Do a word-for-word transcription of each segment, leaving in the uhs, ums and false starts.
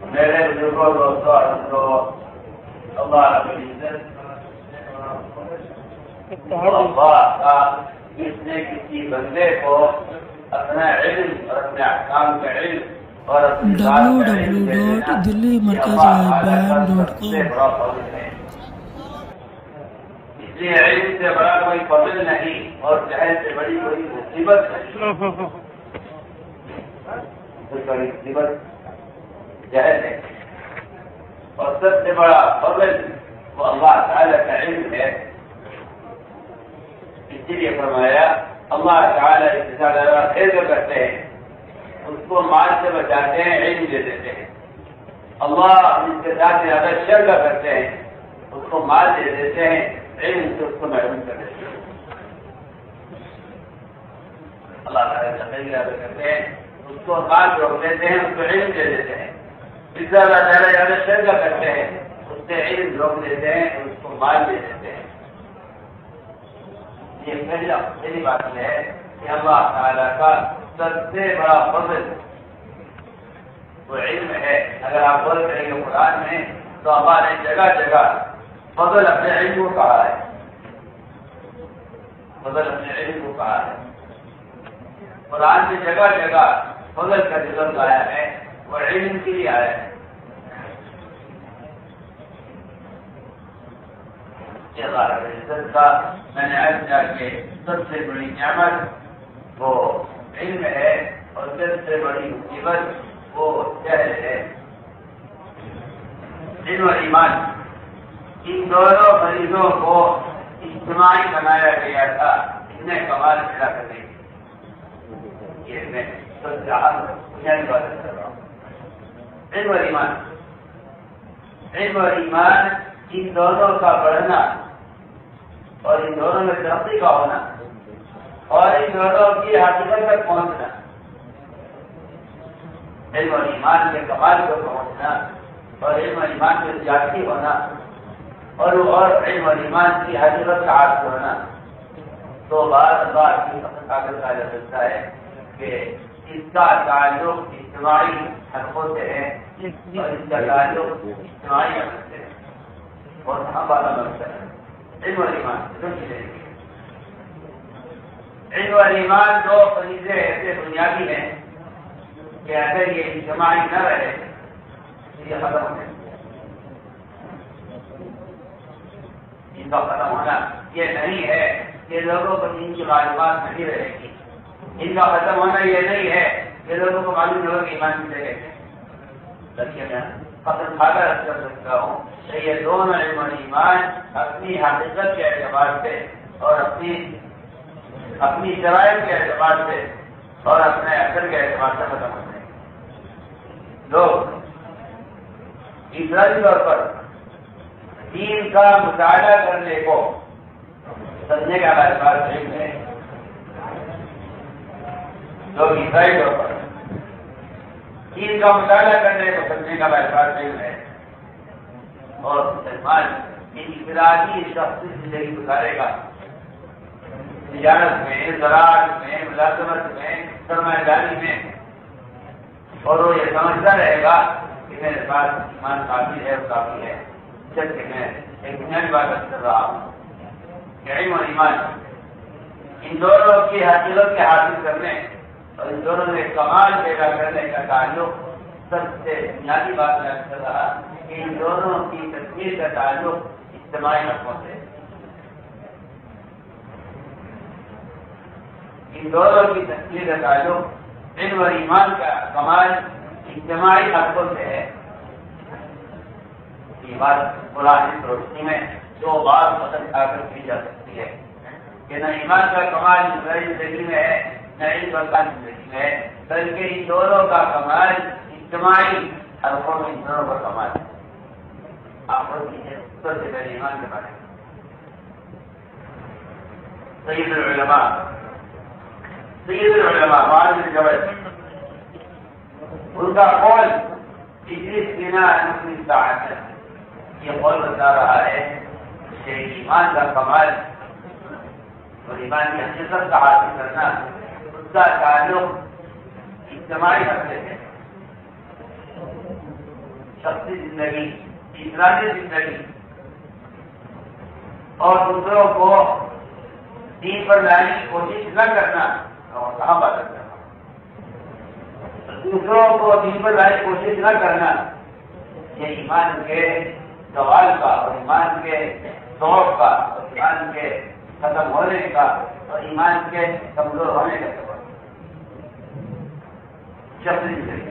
میرے بزرگوں دوستوں عزیزوں، اللہ رب العزت اللہ کا اس نے کسی بندے کو اپنا علم اور اپنے احکام کا علم اور اپنی ذات کا علم دے دینا دلی مرکز اللہ تعالیٰ کا ڈاٹ سب سے بڑا فضل ہے۔ اس لیے علم سے بڑا کوئی فضل نہیں اور جہل سے بڑی کوئی مصیبت نہیں۔ بڑی مصیبت جہل ہے اور سب سے بڑا فضل وہ اللہ تعالیٰ کا علم ہے۔ اسی لیے فرمایا اللہ تعالیٰ اس سے زیادہ خیر کرتے ہیں، اس کو مال سے بچاتے ہیں، علم دے دیتے ہیں۔ اللہ اس کے ساتھ زیادہ شر کرتے ہیں، اس کو مال دے دیتے ہیں، علم سے اس کو محروم کر دیتے ہیں۔ اللہ تعالیٰ زیادہ کرتے ہیں، اس کو مال روک دیتے ہیں، اس کو علم دے دیتے ہیں۔ اس سے اللہ تعالیٰ زیادہ شر کرتے ہیں، اس سے علم روک دیتے ہیں، اس کو مال دے دیتے ہیں۔ یہ پہلا پہلی بات یہ ہے کہ اللہ تعالیٰ کا سب سے بڑا فضل وہ علم ہے۔ اگر آپ غور کریں گے قرآن میں تو اللہ نے جگہ جگہ فضل اپنے علم کو کہا ہے، فضل اپنے علم کو کہا ہے۔ قرآن میں جگہ جگہ فضل کا ذکر آیا ہے، وہ علم کے لیے آیا ہے۔ اللہ رب العزت کا میں نے عرض کیا کہ سب سے بڑی نعمت وہ علم ہے اور سب سے بڑی مصیبت وہ جہل ہے۔ علم اور ایمان ان دونوں مریضوں کو اجتماعی بنایا گیا تھا، اس نے کمال پیدا کرنے کی۔ یہ میں سب سے اہم بنیادی بات کر رہا ہوں۔ علم اور ایمان علم اور ایمان ان دونوں کا بڑھنا اور ان دونوں میں ترقی کا ہونا اور ان دونوں کی حقیقت تک پہنچنا، علم اور ایمان کے کمال کو پہنچنا اور علم اور ایمان کے زیادتی ہونا اور اور علم اور ایمان کی حقیقت کا حاصل ہونا، تو بار بار کی طاقت کا سکتا ہے کہ اس کا تعلق اجتماعی حلقوں سے ہے اور اس کا تعلق اجتماعی حلقوں سے ہے اور ہم والا مسئلہ ہے۔ علم اور ایمان علم اور ایمان دو فریضے ایسے بنیادی ہیں کہ اگر یہ اجتماعی نہ رہے یہ ختم ہو جائے۔ ان کا ختم ہونا یہ نہیں ہے کہ لوگوں کو ان کی معلومات نہیں رہے گی، ان کا ختم ہونا یہ نہیں ہے کہ لوگوں کو معلوم نہیں ہوگا ایمان ملے گا۔ دیکھیے میں ختم کھاتا کر سکتا ہوں کہ یہ دونوں علم اور ایمان اپنی حقیقت کے اعتبار سے اور اپنی اپنی شرائط کے اعتبار سے اور اپنے اثر کے اعتبار سے ختم ہوتے ہیں۔ لوگ عیسائی طور پر دین کا مطالعہ کرنے کو سمجھنے کا اعتبار علم ہے۔ لوگ عیسائی طور پر دین کا مطالعہ کرنے کو سمجھنے کا اعتبار علم ہے اور مسلمان انفرادی شخصی زندگی گزارے گا، تجارت میں، زراعت میں، ملازمت میں، سرمایہ داری میں، اور وہ یہ سمجھتا رہے گا کہ میرے پاس ایمان کافی ہے اور کافی ہے۔ جبکہ میں ایک بنیادی بات کر رہا ہوں کہ علم اور ایمان ان دونوں کی حقیقت کے حاصل کرنے اور ان دونوں میں کمال پیدا کرنے کا تعلق سب سے بنیادی بات میں کر رہا کہ ان دونوں کی تصویر کا تعلق اجتماعی حقوں سے، ان دونوں کی تصویر کا تعلق علم اور ایمان کا کمال اجتماعی حقوں سے ہے۔ یہ بات قرآن کی روشنی میں دو بار مدد آ کر کی جا سکتی ہے کہ نہ ایمان کا کمال انفرادی زندگی میں ہے نہ علم کا زندگی میں ہے، بلکہ ان دونوں کا کمال اجتماعی حلقوں میں ان دونوں کا کمال ہے۔ آپ سب سے پہلے ایمان کے بارے میں سید العلماء سید العلماء معاذ بن جبل ان کا قول اجلس بنا نصف ساعت یہ قول بتا رہا ہے کہ ایمان کا کمال اور ایمان کی حقیقت کا حاصل کرنا اس کا تعلق اجتماعی حق سے ہے۔ شخصی زندگی، انفرادی زندگی اور دوسروں کو دین پر لانے کی کوشش نہ کرنا اور کہاں بات کرنا، دوسروں کو دین پر لانے کی کوشش نہ کرنا، یہ ایمان کے زوال کا اور ایمان کے ضعف کا اور ایمان کے ختم ہونے کا اور ایمان کے کمزور ہونے کا سبب شخصی زندگی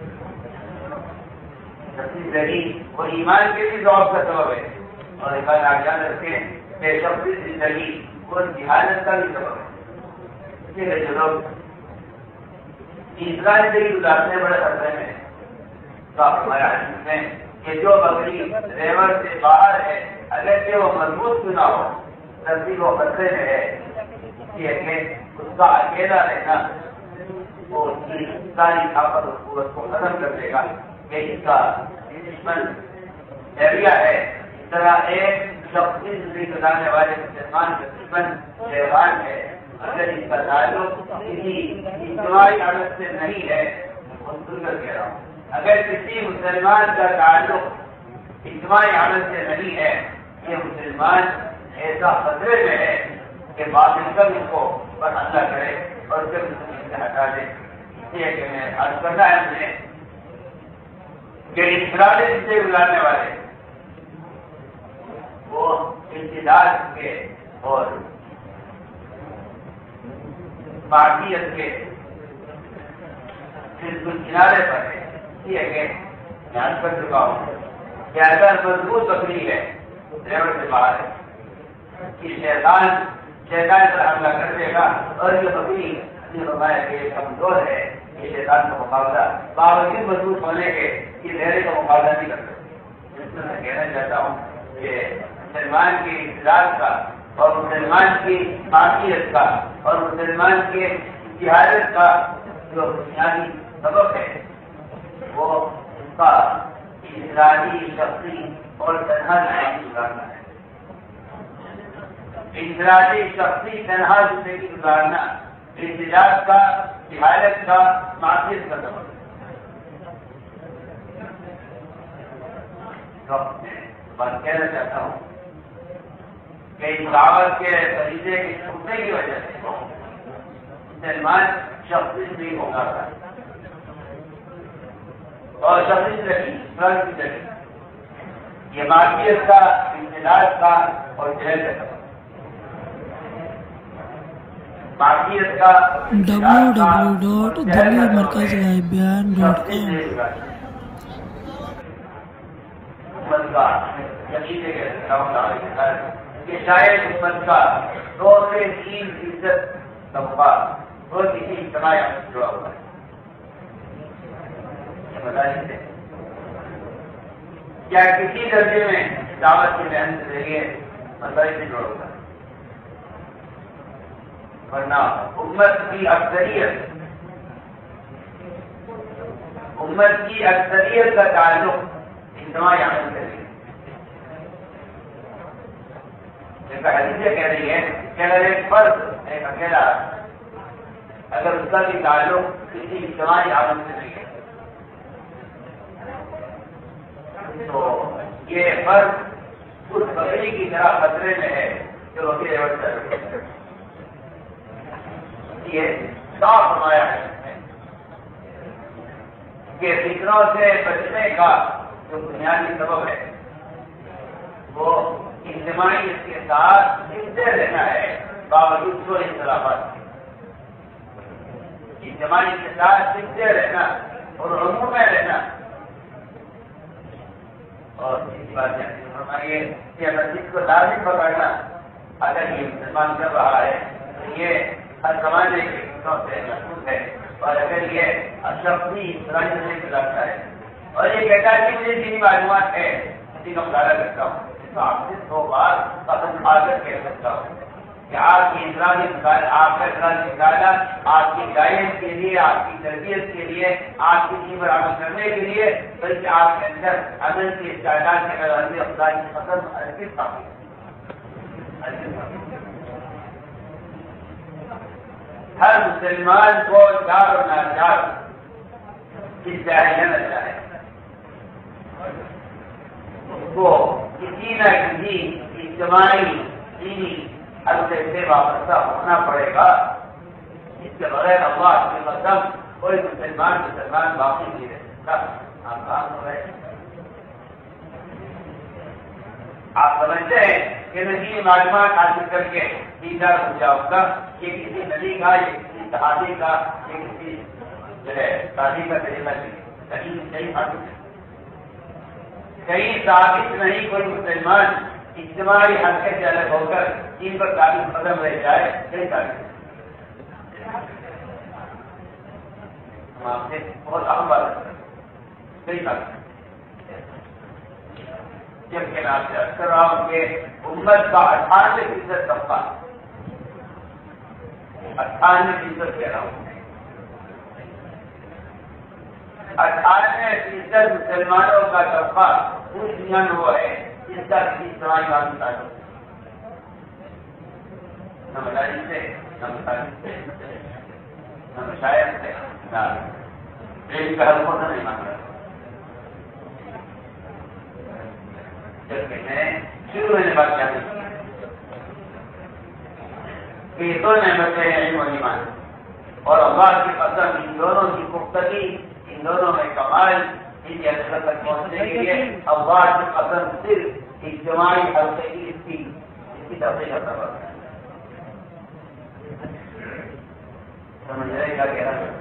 شخصی زندگی وہ ایمان کے بھی ضعف کا سبب ہے، اور ایک بات آپ یاد رکھیں کہ شخصی زندگی وہ جہالت کا بھی سبب ہے۔ اس لیے جو لوگ تیسرا زندگی گزارتے ہیں بڑے خطرے میں، تو آپ ہمارا حدیث میں کہ جو بکری ریور سے باہر ہے اگرچہ وہ مضبوط کیوں نہ ہو، نزدیک وہ خطرے میں ہے، اس لیے کہ اس کا اکیلا رہنا وہ اس کی ساری طاقت اور قوت کو ختم کر دے گا کہ اس کا دشمن ایریا ہے۔ اس طرح ایک شخصی زندگی گزارنے والے مسلمان کا دشمن شیطان ہے، اگر اس کا تعلق کسی اجتماعی حالت سے نہیں ہے، وہ سن کر کہہ رہا ہوں، اگر کسی مسلمان کا تعلق اجتماعی حالت سے نہیں ہے، یہ مسلمان ایسا خطرے میں ہے کہ باطل کر اس کو پر حملہ کرے اور پھر مسلمان سے ہٹا دے۔ اس لیے کہ میں عرض کرنا ہے مجھے کہ انفرادی زندگی گزارنے والے وہ امتداد کے اور معصیت کے بالکل کنارے پر ہے، اس لیے کہ میں عرض کر چکا ہوں کہ اگر مضبوط بکری ہے ڈرائیور سے باہر ہے کہ شیطان شیطان پر حملہ کر دے گا، اور یہ بکری فرمایا کہ کمزور ہے، یہ شیطان کا مقابلہ باوجود مضبوط ہونے کے یہ لہرے کا مقابلہ نہیں کر سکتے۔ اس میں میں کہنا چاہتا ہوں کہ مسلمان کی اخلاق کا اور مسلمان کی معصیت کا اور مسلمان کے جہالت کا جو بنیادی سبب ہے وہ اس کا انفرادی شخصی اور تنہا زندگی گزارنا ہے۔ انفرادی شخصی تنہا زندگی گزارنا احتجاج کا، جہالت کا، معصیت کا سبب ہے۔ بات کہنا چاہتا ہوں کہ اس دعوت کے طریقے کے چھوٹنے کی وجہ سے مسلمان شخصی زندگی ہوگا اور شخصی زندگی فرد کی زندگی یہ معصیت کا، احتجاج کا اور جہل کا سبب معصیت کا ڈبلیو ڈبلیو ڈاٹ دلی مرکز غائبیان ڈاٹ کام کہ شاید امت کا دو سے تین فیصد طبقہ وہ کسی اجتماعی عمل سے جڑا ہوا ہے۔ یہ بتا دیتے کیا کسی درجے میں دعوت کی محنت کے ذریعے مسائل سے جڑا ہوا ہے، ورنہ امت کی اکثریت امت کی اکثریت کا تعلق اجتماعی عمل سے ہے۔ حدیث یہ کہہ رہی ہے کہ اگر ایک فرد ایک اکیلا اگر اس کا بھی تعلق کسی اجتماعی عمل سے نہیں ہے تو یہ فرد اس بکری کی طرح خطرے میں ہے جو بکری ریوٹ کر رہی ہے۔ یہ صاف فرمایا ہے کہ فتنوں سے بچنے کا جو بنیادی سبب ہے وہ اجتماعی اس کے ساتھ ملتے رہنا ہے باوجود سو اختلافات اجتماعی کے ساتھ ملتے رہنا اور عموم میں رہنا۔ اور اسی بات فرمائیے کہ مسجد کو لازم پکڑنا اگر یہ مسلمان کر رہا ہے تو یہ ہر زمانے کے فتنوں سے محفوظ ہے، اور اگر یہ شخصی فلاحی سے گزارتا ہے اور یہ کہتا ہے کہ مجھے دینی معلومات ہے اسی کا مطالعہ کرتا ہوں، تو آپ سے دو بار قدم آ کر کہہ سکتا ہوں کہ آپ کی انفرادی مطالعہ، آپ کا انفرادی مطالعہ آپ کی گائیڈنس کے لیے، آپ کی تربیت کے لیے، آپ کی جی پر عمل کرنے کے لیے، بلکہ آپ کے اندر عمل کی استعداد کے اندر خدا کی قسم ہرگز کافی ہر مسلمان کو چار اور ناچار اس چاہے نہ چاہے کسی نہ کسی اجتماعی دینی حلقے سے وابستہ ہونا پڑے گا. اس کے بغیر اللہ کی قسم کوئی مسلمان مسلمان باقی نہیں رہ سکتا. آپ کام ہو رہے ہیں. آپ سمجھتے ہیں کہ نجی معلومات حاصل کر کے سیدھا ہو جاؤں گا یہ کسی نبی کا یہ کسی صحابی کا یہ کسی جو ہے شادی کا طریقہ نہیں. کہیں کہیں حاصل کہیں ثابت نہیں کوئی مسلمان اجتماعی حلقے سے الگ ہو کر ان پر تعلیم قدم رہ جائے. کہیں ثابت ہم آپ سے بہت اہم بات کہیں ثابت جب کہ آپ سے اکثر رہا ہوں کہ امت کا اٹھانوے فیصد طبقہ اٹھانوے فیصد کہہ رہا ہوں اٹھانوے فیصد مسلمانوں کا طبقہ پوری دنیا میں وہ ہے جس کا کسی اجتماعی معلوم تعلق نہ مدارس سے نہ مساجد سے نہ مشاہد سے نہ ٹرین کا حل ہونا نہیں مانگ رہا. شروع میں نے بات کیا کہ یہ دو نعمتیں ہیں علم و ایمان اور اللہ کی قسم ان دونوں کی پختگی ان دونوں میں کمال ان کی حقیقت تک پہنچنے کے لیے اللہ کی قسم صرف اجتماعی حلقے کی اس کی اس کی تفصیل کا سبب ہے. سمجھ رہے کیا کہہ رہا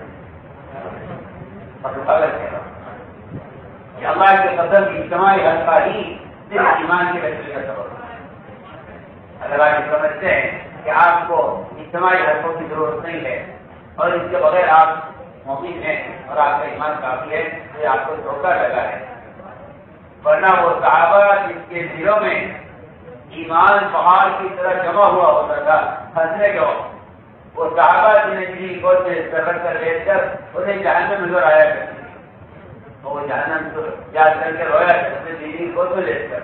ہے کہ اللہ کی قسم اجتماعی حلقہ ہی صرف ایمان کی بہتری کا سبب ہے. اگر آپ یہ سمجھتے ہیں کہ آپ کو اجتماعی حلقوں کی ضرورت نہیں ہے اور اس کے بغیر آپ مومن ہیں اور آپ کا ایمان کافی ہے تو آپ کو دھوکہ لگا ہے. ورنہ وہ صحابہ جس کے دلوں میں ایمان پہاڑ کی طرح جمع ہوا ہوتا تھا ہنسنے کے وقت وہ صحابہ جنہیں جی گود میں سفر کر لیٹ کر انہیں جہنم میں نظر آیا کرتی وہ جہنم کو یاد کر کے رویا کرتے بیوی کو تو لے کر.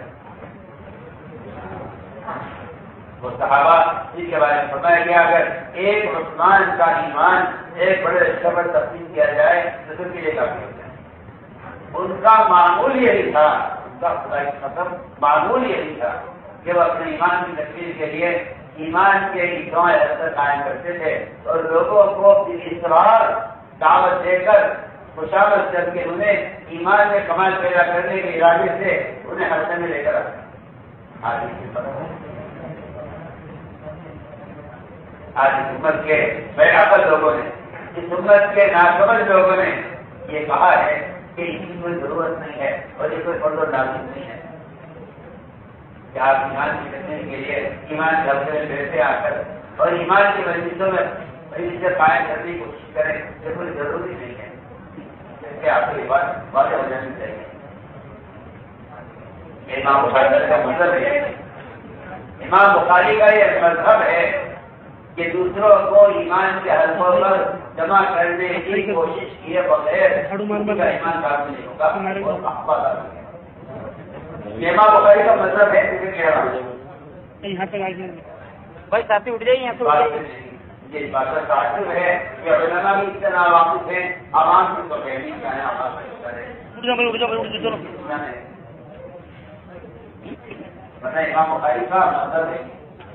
وہ صحابہ جن کے بارے میں فرمایا گیا اگر ایک عثمان کا ایمان ایک بڑے رشتہ پر تقسیم کیا جائے تو سب کے لیے کافی ہوتا ہے. ان کا معمول یہی تھا ان کا خدا کی قسم معمول یہی تھا کہ وہ اپنے ایمان کی تکمیل کے لیے ایمان کے گاؤں ایسا قائم کرتے تھے اور لوگوں کو اصرار دعوت دے کر خوشامد کر کے انہیں ایمان میں کمال پیدا کرنے کے ارادے سے انہیں حلقے میں لے کر آج آج اس امت کے بیعقل لوگوں نے اس امت کے ناسمجھ لوگوں نے یہ کہا ہے کہ اس کی کوئی ضرورت نہیں ہے اور یہ کوئی فرض و لازم نہیں ہے کہ آپ ایمان کی تکمیل کے لیے ایمان کے حلقے میں بیٹھے آ کر اور ایمان کی مجلسوں میں مجلسیں قائم کرنے کی کوشش کریں یہ کوئی ضروری نہیں ہے. آپ کو یہ بات واضح ہو جانی چاہیے. امام بخاری کا مذہب ہے امام بخاری کا یہ مذہب ہے کہ دوسروں کو ایمان کے حلقوں پر جمع کرنے کی کوشش کیے بغیر ان کا ایمان کافی نہیں ہوگا. امام بخاری کا مذہب ہے مجھے کہہ رہا ہوں بھائی ساتھی اٹھ جائیے یہاں سے. یہ بات تعجب ہے کہ علماء بھی اس طرح واقف ہیں عوام کی تو کہنی چاہیں عوام امام بخاری کا مذہب ہے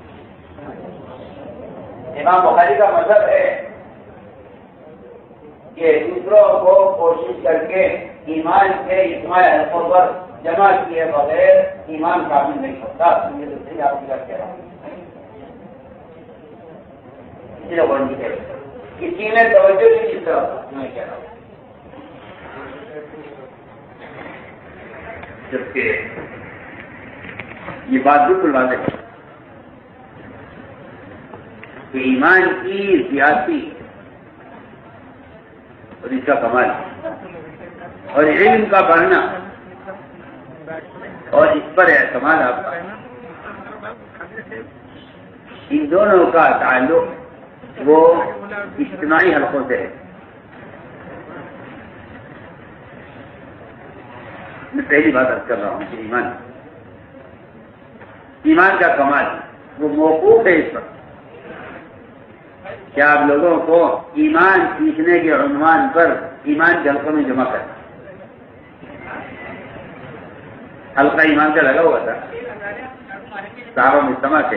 امام بخاری کا مذہب ہے کہ دوسروں کو کوشش کر کے ایمان کے اجتماعی حلقوں پر جمع کیے بغیر ایمان کامل نہیں ہوتا. یہ دوسری آپ کی بات کہہ رہا ہوں کسی نے توجہ نہیں اس طرح میں کہہ رہا ہوں. جبکہ یہ بات بالکل واضح ہے کہ ایمان کی زیادتی اور اس کا کمال اور علم کا بڑھنا اور اس پر اعتماد آپ کا ان دونوں کا تعلق وہ اجتماعی حلقوں سے ہے. میں پہلی بات عرض کر رہا ہوں کہ ایمان ایمان کا کمال وہ موقوف ہے اس پر کیا آپ لوگوں کو ایمان سیکھنے کے عنوان پر ایمان کے حلقوں میں جمع کریں. حلقہ ایمان کا لگا ہوا تھا صحابہ مجتمع سے.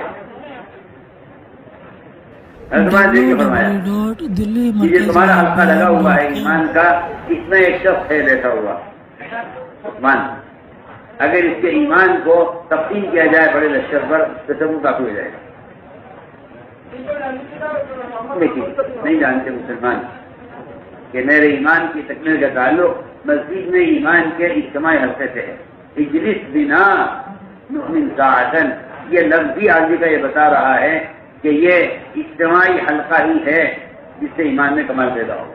فرمایا یہ تمہارا حلقہ لگا ہوا ہے ایمان کا، اس میں ایک شخص ہے بیٹھا ہوا عثمان، اگر اس کے ایمان کو تقسیم کیا جائے بڑے لشکر پر تو سب کو کافی ہو جائے گا. لیکن نہیں جانتے مسلمان کہ میرے ایمان کی تکمیل کا تعلق مسجد میں ایمان کے اجتماعی حلقے سے ہے. اجلس بنا نؤمن ساعتن، یہ لفظ بھی آگے کا یہ بتا رہا ہے کہ یہ اجتماعی حلقہ ہی ہے جس سے ایمان میں کمال پیدا ہو.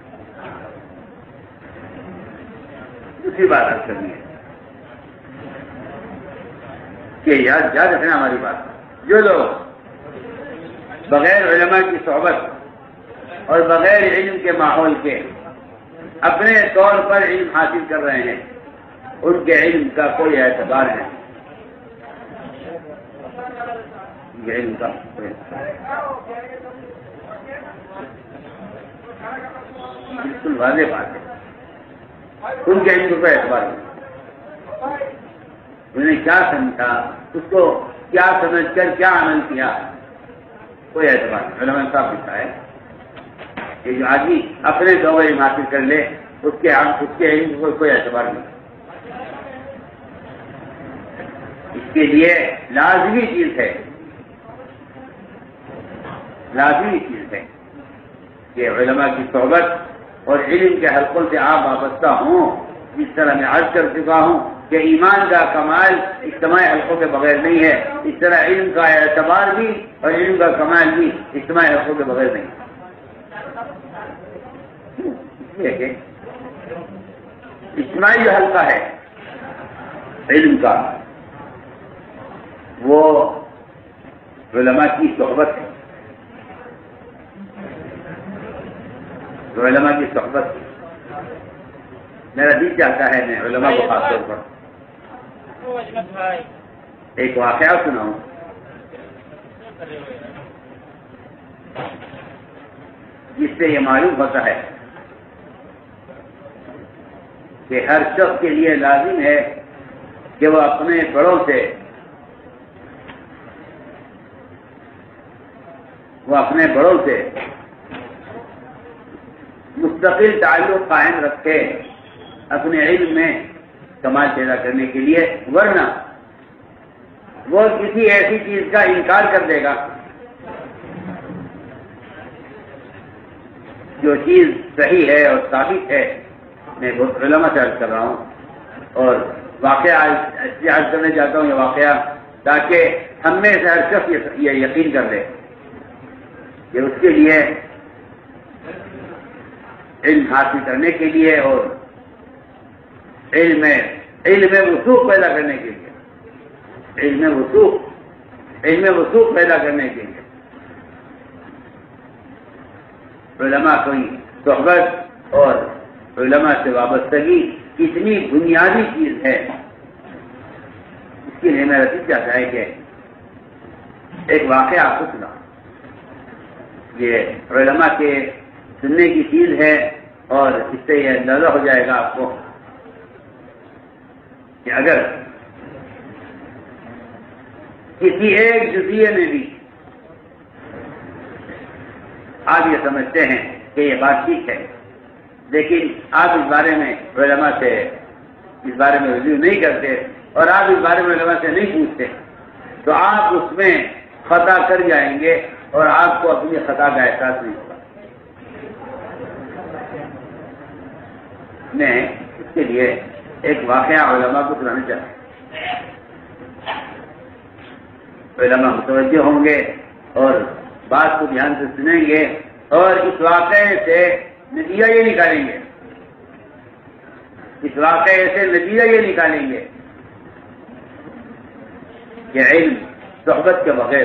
دوسری بات حل کرنی ہے کہ یاد یاد رکھنا ہماری بات، جو لوگ بغیر علماء کی صحبت اور بغیر علم کے ماحول کے اپنے طور پر علم حاصل کر رہے ہیں، ان کے علم کا کوئی اعتبار نہیں. یہ علم کا بالکل واضح بات ہے، ان کے علم کو کوئی اعتبار نہیں. انہیں کیا سمجھا، اس کو کیا سمجھ کر کیا عمل کیا، کوئی اعتبار نہیں. علماء صاحب لکھا ہے کہ جو آدمی اپنے دور علم حاصل کر لے اس کے اس کے علم کو کوئی اعتبار نہیں. اس کے لیے لازمی چیز ہے لازمی چیز ہے کہ علماء کی صحبت اور علم کے حلقوں سے آپ وابستہ ہوں. جس طرح میں عرض کر چکا ہوں کہ ایمان کا کمال اجتماعی حلقوں کے بغیر نہیں ہے، اس طرح علم کا اعتبار بھی اور علم کا کمال بھی اجتماعی حلقوں کے بغیر نہیں. اس لیے کہ اجتماعی جو حلقہ ہے علم کا وہ علماء کی صحبت ہے، جو علماء کی صحبت ہے. میرا دل چاہتا ہے میں علماء کو خاص طور پر ایک واقعہ سناؤں. جس سے یہ معلوم ہوتا ہے کہ ہر شخص کے لیے لازم ہے کہ وہ اپنے بڑوں سے وہ اپنے بڑوں سے مستقل تعلق قائم رکھے اپنے علم میں کمال پیدا کرنے کے لیے، ورنہ وہ کسی ایسی چیز کا انکار کر دے گا جو چیز صحیح ہے اور ثابت ہے. میں بہت علماء سے عرض کر رہا ہوں اور واقعہ عرض کرنے چاہتا ہوں یہ واقعہ تاکہ ہم میں سے ہر شخص یہ یقین کر لے کہ اس کے لیے علم حاصل کرنے کے لیے اور علم علم وثوق پیدا کرنے کے لیے علم وثوق علم وثوق پیدا کرنے کے لیے علماء کی صحبت اور علماء سے وابستگی کتنی بنیادی چیز ہے. اس کے لیے میرا دل چاہتا ہے کہ ایک واقعہ آپ کو سنا. یہ علماء کے سننے کی چیز ہے اور اس سے یہ اندازہ ہو جائے گا آپ کو کہ اگر کسی ایک جزیے میں بھی آپ یہ سمجھتے ہیں کہ یہ بات ٹھیک ہے لیکن آپ اس بارے میں علماء سے اس بارے میں رجوع نہیں کرتے اور آپ اس بارے میں علماء سے نہیں پوچھتے تو آپ اس میں خطا کر جائیں گے اور آپ کو اپنی خطا کا احساس نہیں ہوگا. میں اس کے لیے ایک واقعہ علماء کو سنانا چاہتا ہوں. علماء متوجہ ہوں گے اور بات کو دھیان سے سنیں گے اور اس واقعے سے نتیجہ یہ نکالیں گے اس واقعے سے نتیجہ یہ نکالیں گے کہ علم صحبت کے بغیر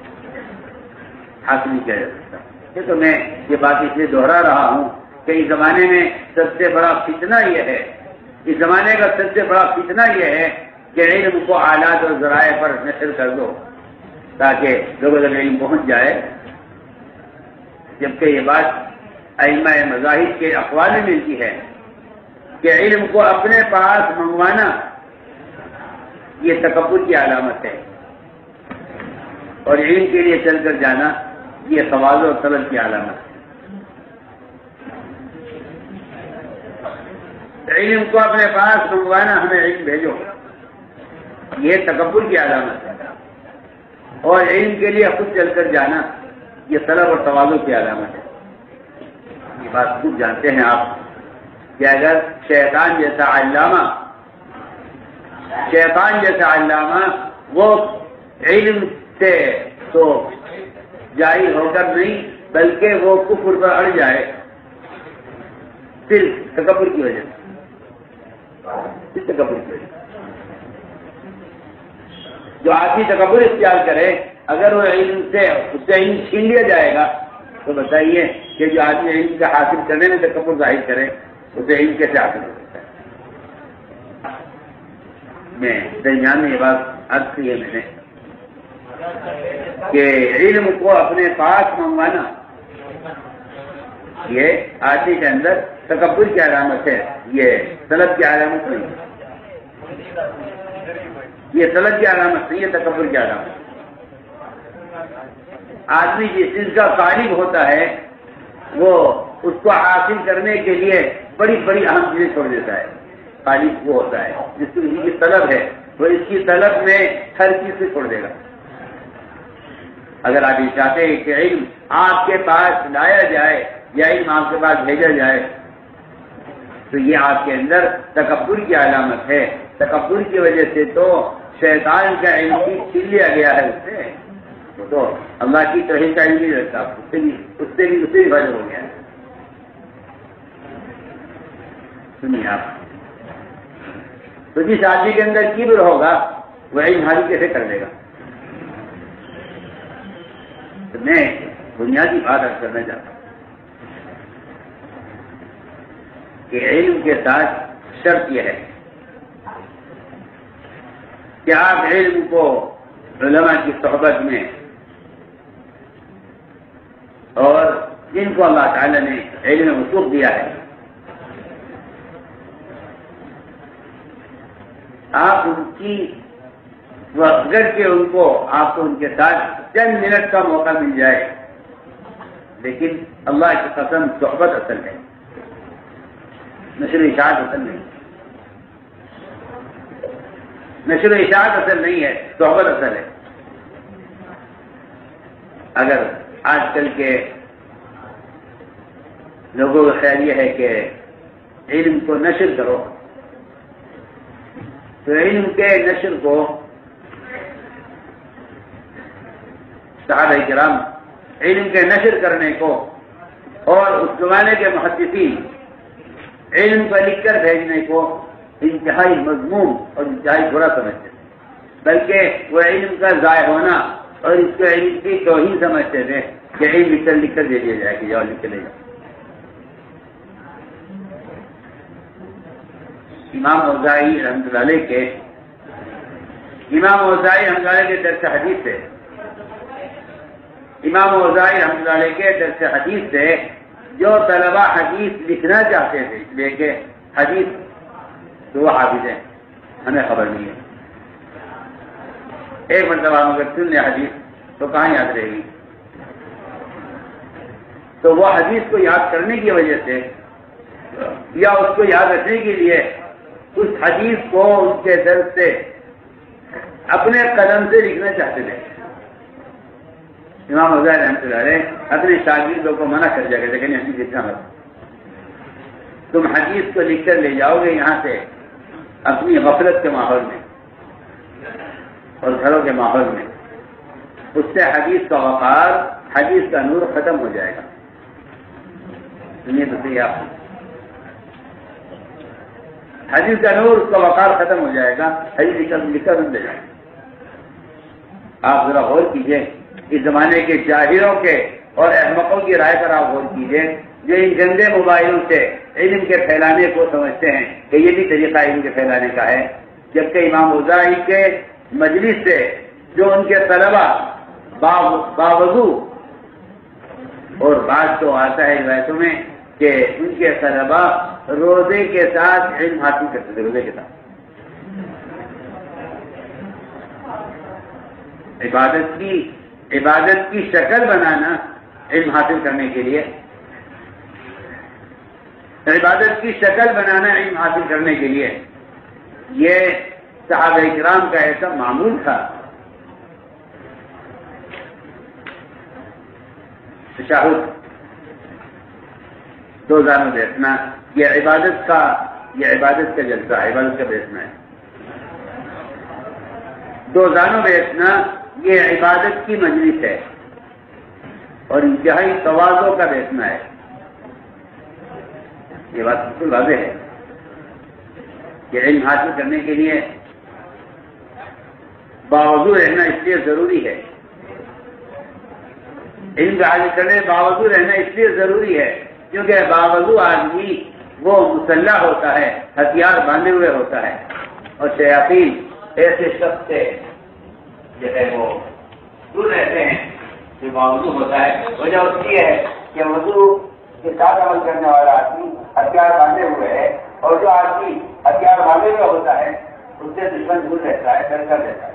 حاصل نہیں کیا جا سکتا. یہ تو میں یہ بات اس لیے دوہرا رہا ہوں کہ اس زمانے میں سب سے بڑا فتنہ یہ ہے اس زمانے کا سب سے بڑا فتنہ یہ ہے کہ علم کو آلات اور ذرائع پر نشر کر دو تاکہ لوگوں تک علم پہنچ جائے، جبکہ یہ بات ائمہ مذاہب کے اقوال میں ملتی ہے کہ علم کو اپنے پاس منگوانا یہ تکبر کی علامت ہے، اور علم کے لیے چل کر جانا یہ تواضع اور طلب کی علامت ہے۔ علم کو اپنے پاس منگوانا، ہمیں علم بھیجو، یہ تکبر کی علامت ہے، اور علم کے لیے خود چل کر جانا یہ طلب اور تواضع کی علامت ہے۔ یہ بات خوب جانتے ہیں آپ کہ اگر شیطان جیسا علامہ شیطان جیسا علامہ وہ علم سے تو جاہل ہو کر نہیں بلکہ وہ کفر پر اڑ جائے صرف تکبر کی وجہ سے، صرف تکبر کی وجہ سے جو آدمی تکبر اختیار کرے، اگر وہ علم سے اس سے علم چھین لیا جائے گا تو بتائیے کہ جو آدمی علم کا حاصل کرنے میں تکبر ظاہر کرے اسے علم کیسے حاصل ہو سکتا ہے؟ میں درمیان میں یہ بات عرض کی ہے میں نے کہ علم کو اپنے پاس منگوانا یہ آدمی کے اندر تکبر کی علامت ہے، یہ طلب کی علامت نہیں، یہ طلب کی علامت نہیں، یہ تکبر کی علامت۔ آدمی جس چیز کا طالب ہوتا ہے وہ اس کو حاصل کرنے کے لیے بڑی بڑی اہم چیزیں چھوڑ دیتا ہے۔ طالب وہ ہوتا ہے جس کو کسی کی طلب ہے، وہ اس کی طلب میں ہر چیز سے چھوڑ دے گا۔ اگر آپ یہ چاہتے ہیں کہ علم آپ کے پاس لایا جائے یا علم آپ کے پاس بھیجا جائے تو یہ آپ کے اندر تکبر کی علامت ہے۔ تکبر کی وجہ سے تو شیطان کا علم بھی چھین لیا گیا ہے، اس سے وہ تو اللہ کی توحید کا علم نہیں رکھتا، اس سے بھی اس سے بھی اس سے بھی فائدہ ہو گیا ہے۔ سنیے آپ، تو جس آدمی کے اندر کبر ہوگا وہ علم حاصل کیسے کر لے گا؟ تو میں بنیادی بات عرض کرنا چاہتا ہوں کہ علم کے ساتھ شرط یہ ہے کہ آپ علم کو علماء کی صحبت میں اور جن کو اللہ تعالی نے علم وثوق دیا ہے آپ ان کی اگر کے ان کو آپ کو ان کے ساتھ چند منٹ کا موقع مل جائے، لیکن اللہ کی قسم صحبت اصل ہے، نشر و اشاعت اصل نہیں، نشر و اشاعت اصل نہیں ہے، صحبت اصل ہے۔ اگر آج کل کے لوگوں کا خیال یہ ہے کہ علم کو نشر کرو تو علم کے نشر کو صحابہ کرام علم کے نشر کرنے کو اور اس زمانے کے محدثین علم کو لکھ کر بھیجنے کو انتہائی مضمون اور انتہائی برا سمجھتے تھے، بلکہ وہ علم کا ضائع ہونا اور اس کو علم کی توہین سمجھتے تھے کہ علم لکھ کر لکھ کر دے دیا جائے کہ جاؤ لکھ کے لے جاؤ۔ امام اوزاعی رحمۃ اللہ علیہ کے امام اوزاعی رحمۃ اللہ علیہ کے درس حدیث سے امام اوزاعی رحمۃ اللہ علیہ کے درس حدیث سے جو طلبہ حدیث لکھنا چاہتے تھے، اس لیے کہ حدیث تو وہ حافظ ہیں، ہمیں خبر نہیں ہے، ایک مرتبہ ہم اگر سن لیں حدیث تو کہاں یاد رہے گی؟ تو وہ حدیث کو یاد کرنے کی وجہ سے یا اس کو یاد رکھنے کے لیے اس حدیث کو ان کے درد سے اپنے قلم سے لکھنا چاہتے تھے۔ امام اوزاعی رحمۃ اللہ علیہ اپنے شاگردوں کو منع کر دیا کرتے کہ نہیں حدیث لکھنا مت، تم حدیث کو لکھ کر لے جاؤ گے یہاں سے اپنی غفلت کے ماحول میں اور گھروں کے ماحول میں، اس سے حدیث کا وقار، حدیث کا نور ختم ہو جائے گا۔ سنیے تو صحیح، آپ حدیث کا نور، اس کا وقار ختم ہو جائے گا، حدیث لکھ کر لے جائیں۔ آپ ذرا غور کیجئے، اس زمانے کے جاہلوں کے اور احمقوں کی رائے پر آپ غور کیجئے جو ان گندے موبائلوں سے علم کے پھیلانے کو سمجھتے ہیں کہ یہ بھی طریقہ علم کے پھیلانے کا ہے، جبکہ امام اوزاعی کے مجلس سے جو ان کے طلبہ باوضو، اور بات تو آتا ہے روایتوں میں کہ ان کے طلبہ روزے کے ساتھ علم حاصل کرتے تھے، روزے کے ساتھ عبادت کی عبادت کی شکل بنانا علم حاصل کرنے کے لیے، عبادت کی شکل بنانا علم حاصل کرنے کے لیے، یہ صحابہ کرام کا ایسا معمول تھا۔ تشہد، دو زانوں بیٹھنا، یہ عبادت کا یہ عبادت کا جلسہ ہے، عبادت کا بیٹھنا ہے۔ دو زانوں بیٹھنا یہ عبادت کی مجلس ہے اور انتہائی تواضع کا بیٹھنا ہے۔ یہ بات بالکل واضح ہے کہ علم حاصل کرنے کے لیے باوضو رہنا اس لیے ضروری ہے، علم حاصل کرنے باوضو رہنا اس لیے ضروری ہے کیونکہ باوضو آدمی وہ مسلح ہوتا ہے، ہتھیار باندھے ہوئے ہوتا ہے، اور شیاطین ایسے شخص سے جو ہے وہ دور رہتے ہیں جو باوضو ہوتا ہے۔ وجہ اس کی ہے کہ وضو کے ساتھ عمل کرنے والا آدمی ہتھیار باندھے ہوئے ہے، اور جو آدمی ہتھیار باندھے ہوئے ہوتا ہے اس سے دشمن دور رہتا ہے، ڈر کر رہتا ہے۔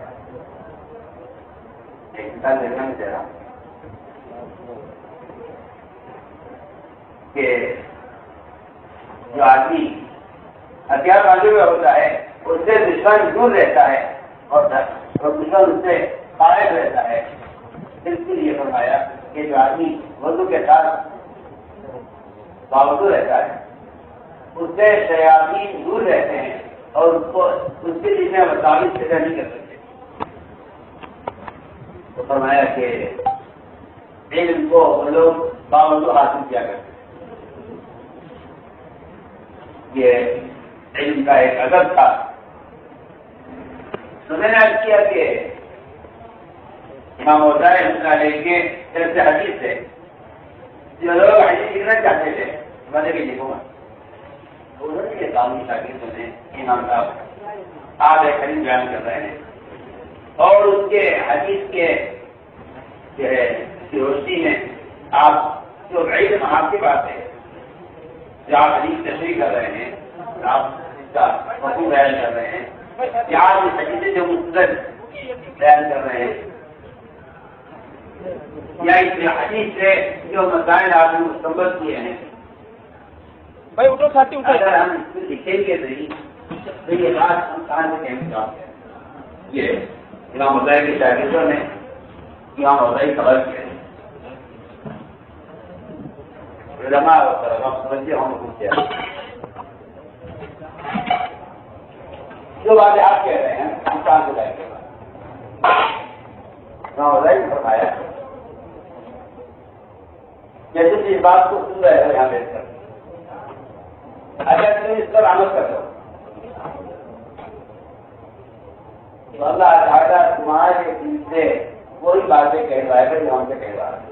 ایک مثال دیکھنا نہیں چاہ رہا کہ جو آدمی ہتھیار باندھے ہوئے ہوتا ہے اس سے دشمن دور رہتا ہے اور دشمن اس سے قائد رہتا ہے۔ اس کے لیے فرمایا کہ جو آدمی وضو کے ساتھ باوضو رہتا ہے اس سے شیاطین دور رہتے ہیں اور اس کو اس کے لیے مطابق پیدا نہیں کر سکتے۔ تو فرمایا کہ علم کو وہ لوگ باوضو حاصل کیا کرتے ہیں۔ یہ علم کا ایک ادب تھا۔ تو میں نے عرض کیا کہ امام اوزاعی رحمۃ اللہ علیہ کے طرف سے حدیث ہے، جو لوگ حدیث لکھنا چاہتے تھے بندے کے لکھوں گا، انہوں نے یہ تعلیم شاگردوں نے امام صاحب آپ ایک حدیث بیان کر رہے ہیں اور اس کے حدیث کے جو ہے کی روشنی میں آپ جو علم آپ کے پاس ہے، جو آپ حدیث تشریح کر رہے ہیں، آپ اس کا مفہوم بیان کر رہے ہیں، یا آپ اس حدیث جو مستند بیان کر رہے ہیں، یا اس حدیث سے جو مسائل آپ نے مستمل کیے ہیں، بھائی اٹھو ساتھی اٹھو، اگر ہم اس کو لکھیں گے نہیں تو یہ بات ہم کہاں سے کہیں گے؟ یہ امام اوزاعی کے شاگردوں نے امام اوزاعی خبر کیا ہے، علماء اور طلباء سمجھے ہم کو کیا جو باتیں آپ کہہ رہے ہیں ہم کہاں سے لائیں گے؟ امام اوزاعی نے فرمایا جیسے کہ اس بات کو سن رہے ہو یہاں بیٹھ کر، اگر تم اس پر عمل کر دو تو اللہ تعالیٰ تمہارے دل سے کوئی باتیں کہہ رہا ہے جو ہم سے کہہ رہا ہے۔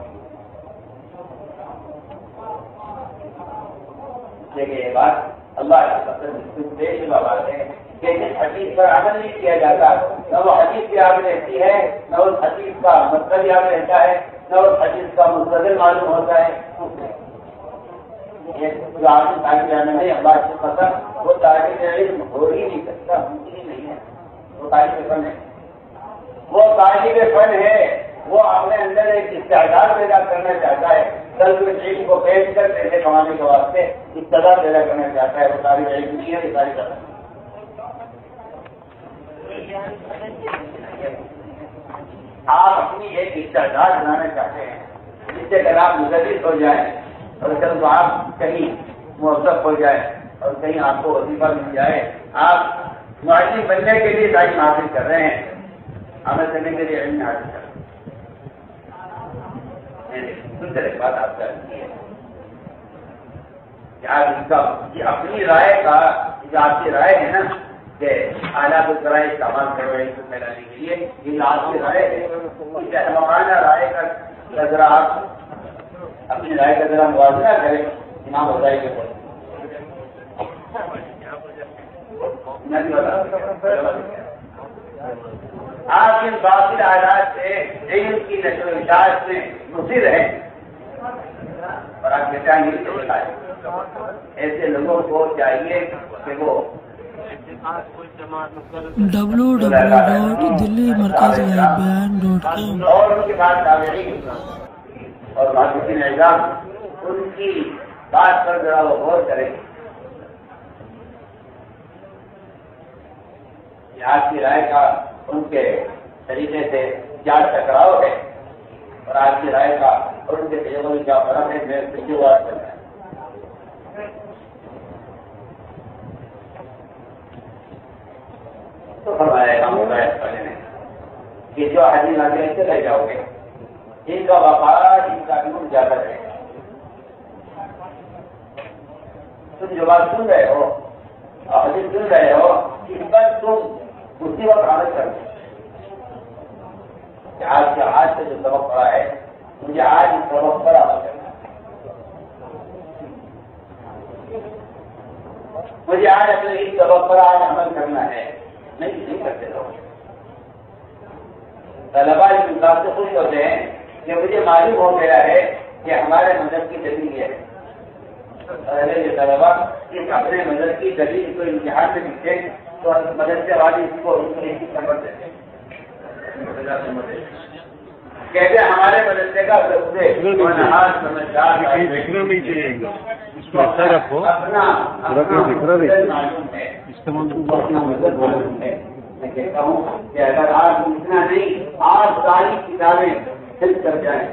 لیکن یہ بات اللہ کا پسند دیش کا بات ہے کہ جس حدیث پر عمل نہیں کیا جاتا نہ وہ حدیث یاد رہتی ہے، نہ اس حدیث کا مطلب یاد رہتا ہے، نہ اس حدیث کا مستدل معلوم ہوتا ہے۔ جو آدمی طالب علم ہے اللہ سے پسند وہ طالب علم ہو ہی نہیں سکتا، ممکن ہی نہیں ہے، وہ طالب فن ہے، وہ طالب فن ہے، وہ اپنے اندر ایک استعداد پیدا کرنا چاہتا ہے، طلب علم کو پیش کر پیسے کمانے کے واسطے استعداد پیدا کرنا چاہتا ہے، وہ طالب علم نہیں ہے، یہ طالب علم۔ آپ اپنی ایک استعداد بنانا چاہتے ہیں جس سے اگر آپ مدرس ہو جائیں اور کل تو آپ کہیں موظف ہو جائے اور کہیں آپ کو وظیفہ مل جائے، آپ معلم بننے کے لیے تعلیم حاصل کر رہے ہیں، عمل کرنے کے لیے علم حاصل کر رہے ہیں۔ سندر ایک بات آپ کرتی ہے کہ آپ اس کا اپنی رائے کا جو آپ کی رائے ہے نا کہ آلات الذرائع استعمال کر رہے ہیں پھیلانے کے لیے، یہ آپ کی رائے ہے، اس احمقانہ رائے کا ذرا آپ اپنی رائے کا ذرا موازنہ کریں امام اوزاعی کے پاس۔ آپ ان باطل آلات سے علم کی نشر و اشاعت میں مصر ہیں اور آپ کہتے ہیں یہ ایسے لوگوں کو چاہیے کہ وہ ڈبلو ڈبلو ڈاٹ دلی مرکز غائب بیان ڈاٹ کام۔ اور ان کے بعد تابعین اور محدثین اعظام ان کی بات پر ذرا وہ غور کریں کہ آپ کی رائے کا ان کے طریقے سے کیا ٹکراؤ ہے اور آپ کی رائے کا اور ان کے طریقوں میں کیا فرق ہے، میں کیوں بات کر رہا ہوں۔ تو فرمایا کام ہوگا اس والے نے کہ جو حدیث آگے ایسے رہ جاؤ گے ان کا وفا ان کا بھی زیادہ رہے گا۔ تم جو بات سن رہے ہو اور حدیث سن رہے ہو اس پر تم اسی وقت عمل کر دو کہ آج کے آج سے جو سبق پڑا ہے مجھے آج اس سبق پر عمل کرنا ہے، مجھے آج اپنے اس سبق پر آج عمل کرنا ہے، نہیں نہیں کرتے رہو۔ طلبا اس حساب سے خوش ہوتے ہیں کہ مجھے معلوم ہو گیا ہے کہ ہمارے مذہب کی دلیل یہ ہے۔ پہلے یہ طلبا کہ اپنے مذہب کی دلیل کو امتحان میں لکھتے تو مدد سے والی اس کو نمبر دیتے کہتے ہیں ہمارے مدرسے کا سب سے ہونہار سمجھدار دکھنا نہیں چاہیے اس کو اچھا رکھو اپنا دکھنا نہیں معلوم ہے۔ استعمال میں کہتا ہوں کہ اگر آپ اتنا نہیں آپ ساری کتابیں فل کر جائیں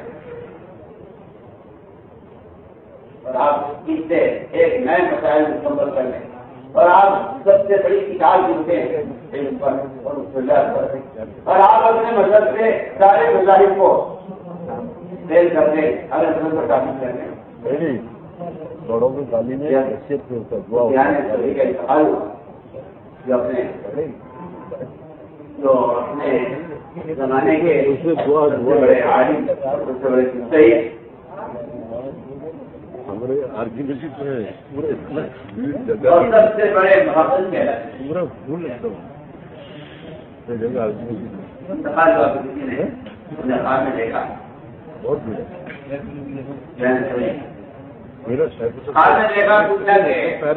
اور آپ اس سے ایک نئے مسائل مکمل کر لیں اور آپ سب سے بڑی کتاب لکھتے ہیں اور آپ اپنے مذہب سے سارے مذاہب کو فیل کر دیں اگر مذہب پر کافی کر دیں بڑوں کی گالی میں حیثیت سے ہوتا ہے جو اپنے جو اپنے زمانے کے بڑے عالم سب سے بڑے صحیح ہمارے آرگیومنٹ جو ہے پورے اور سب سے بڑے محافظ کے پورا بھول ایک دم جگہ آرگیومنٹ میں دیکھا بہت بھیڑ میرا شاید آپ نے دیکھا پوچھا کہ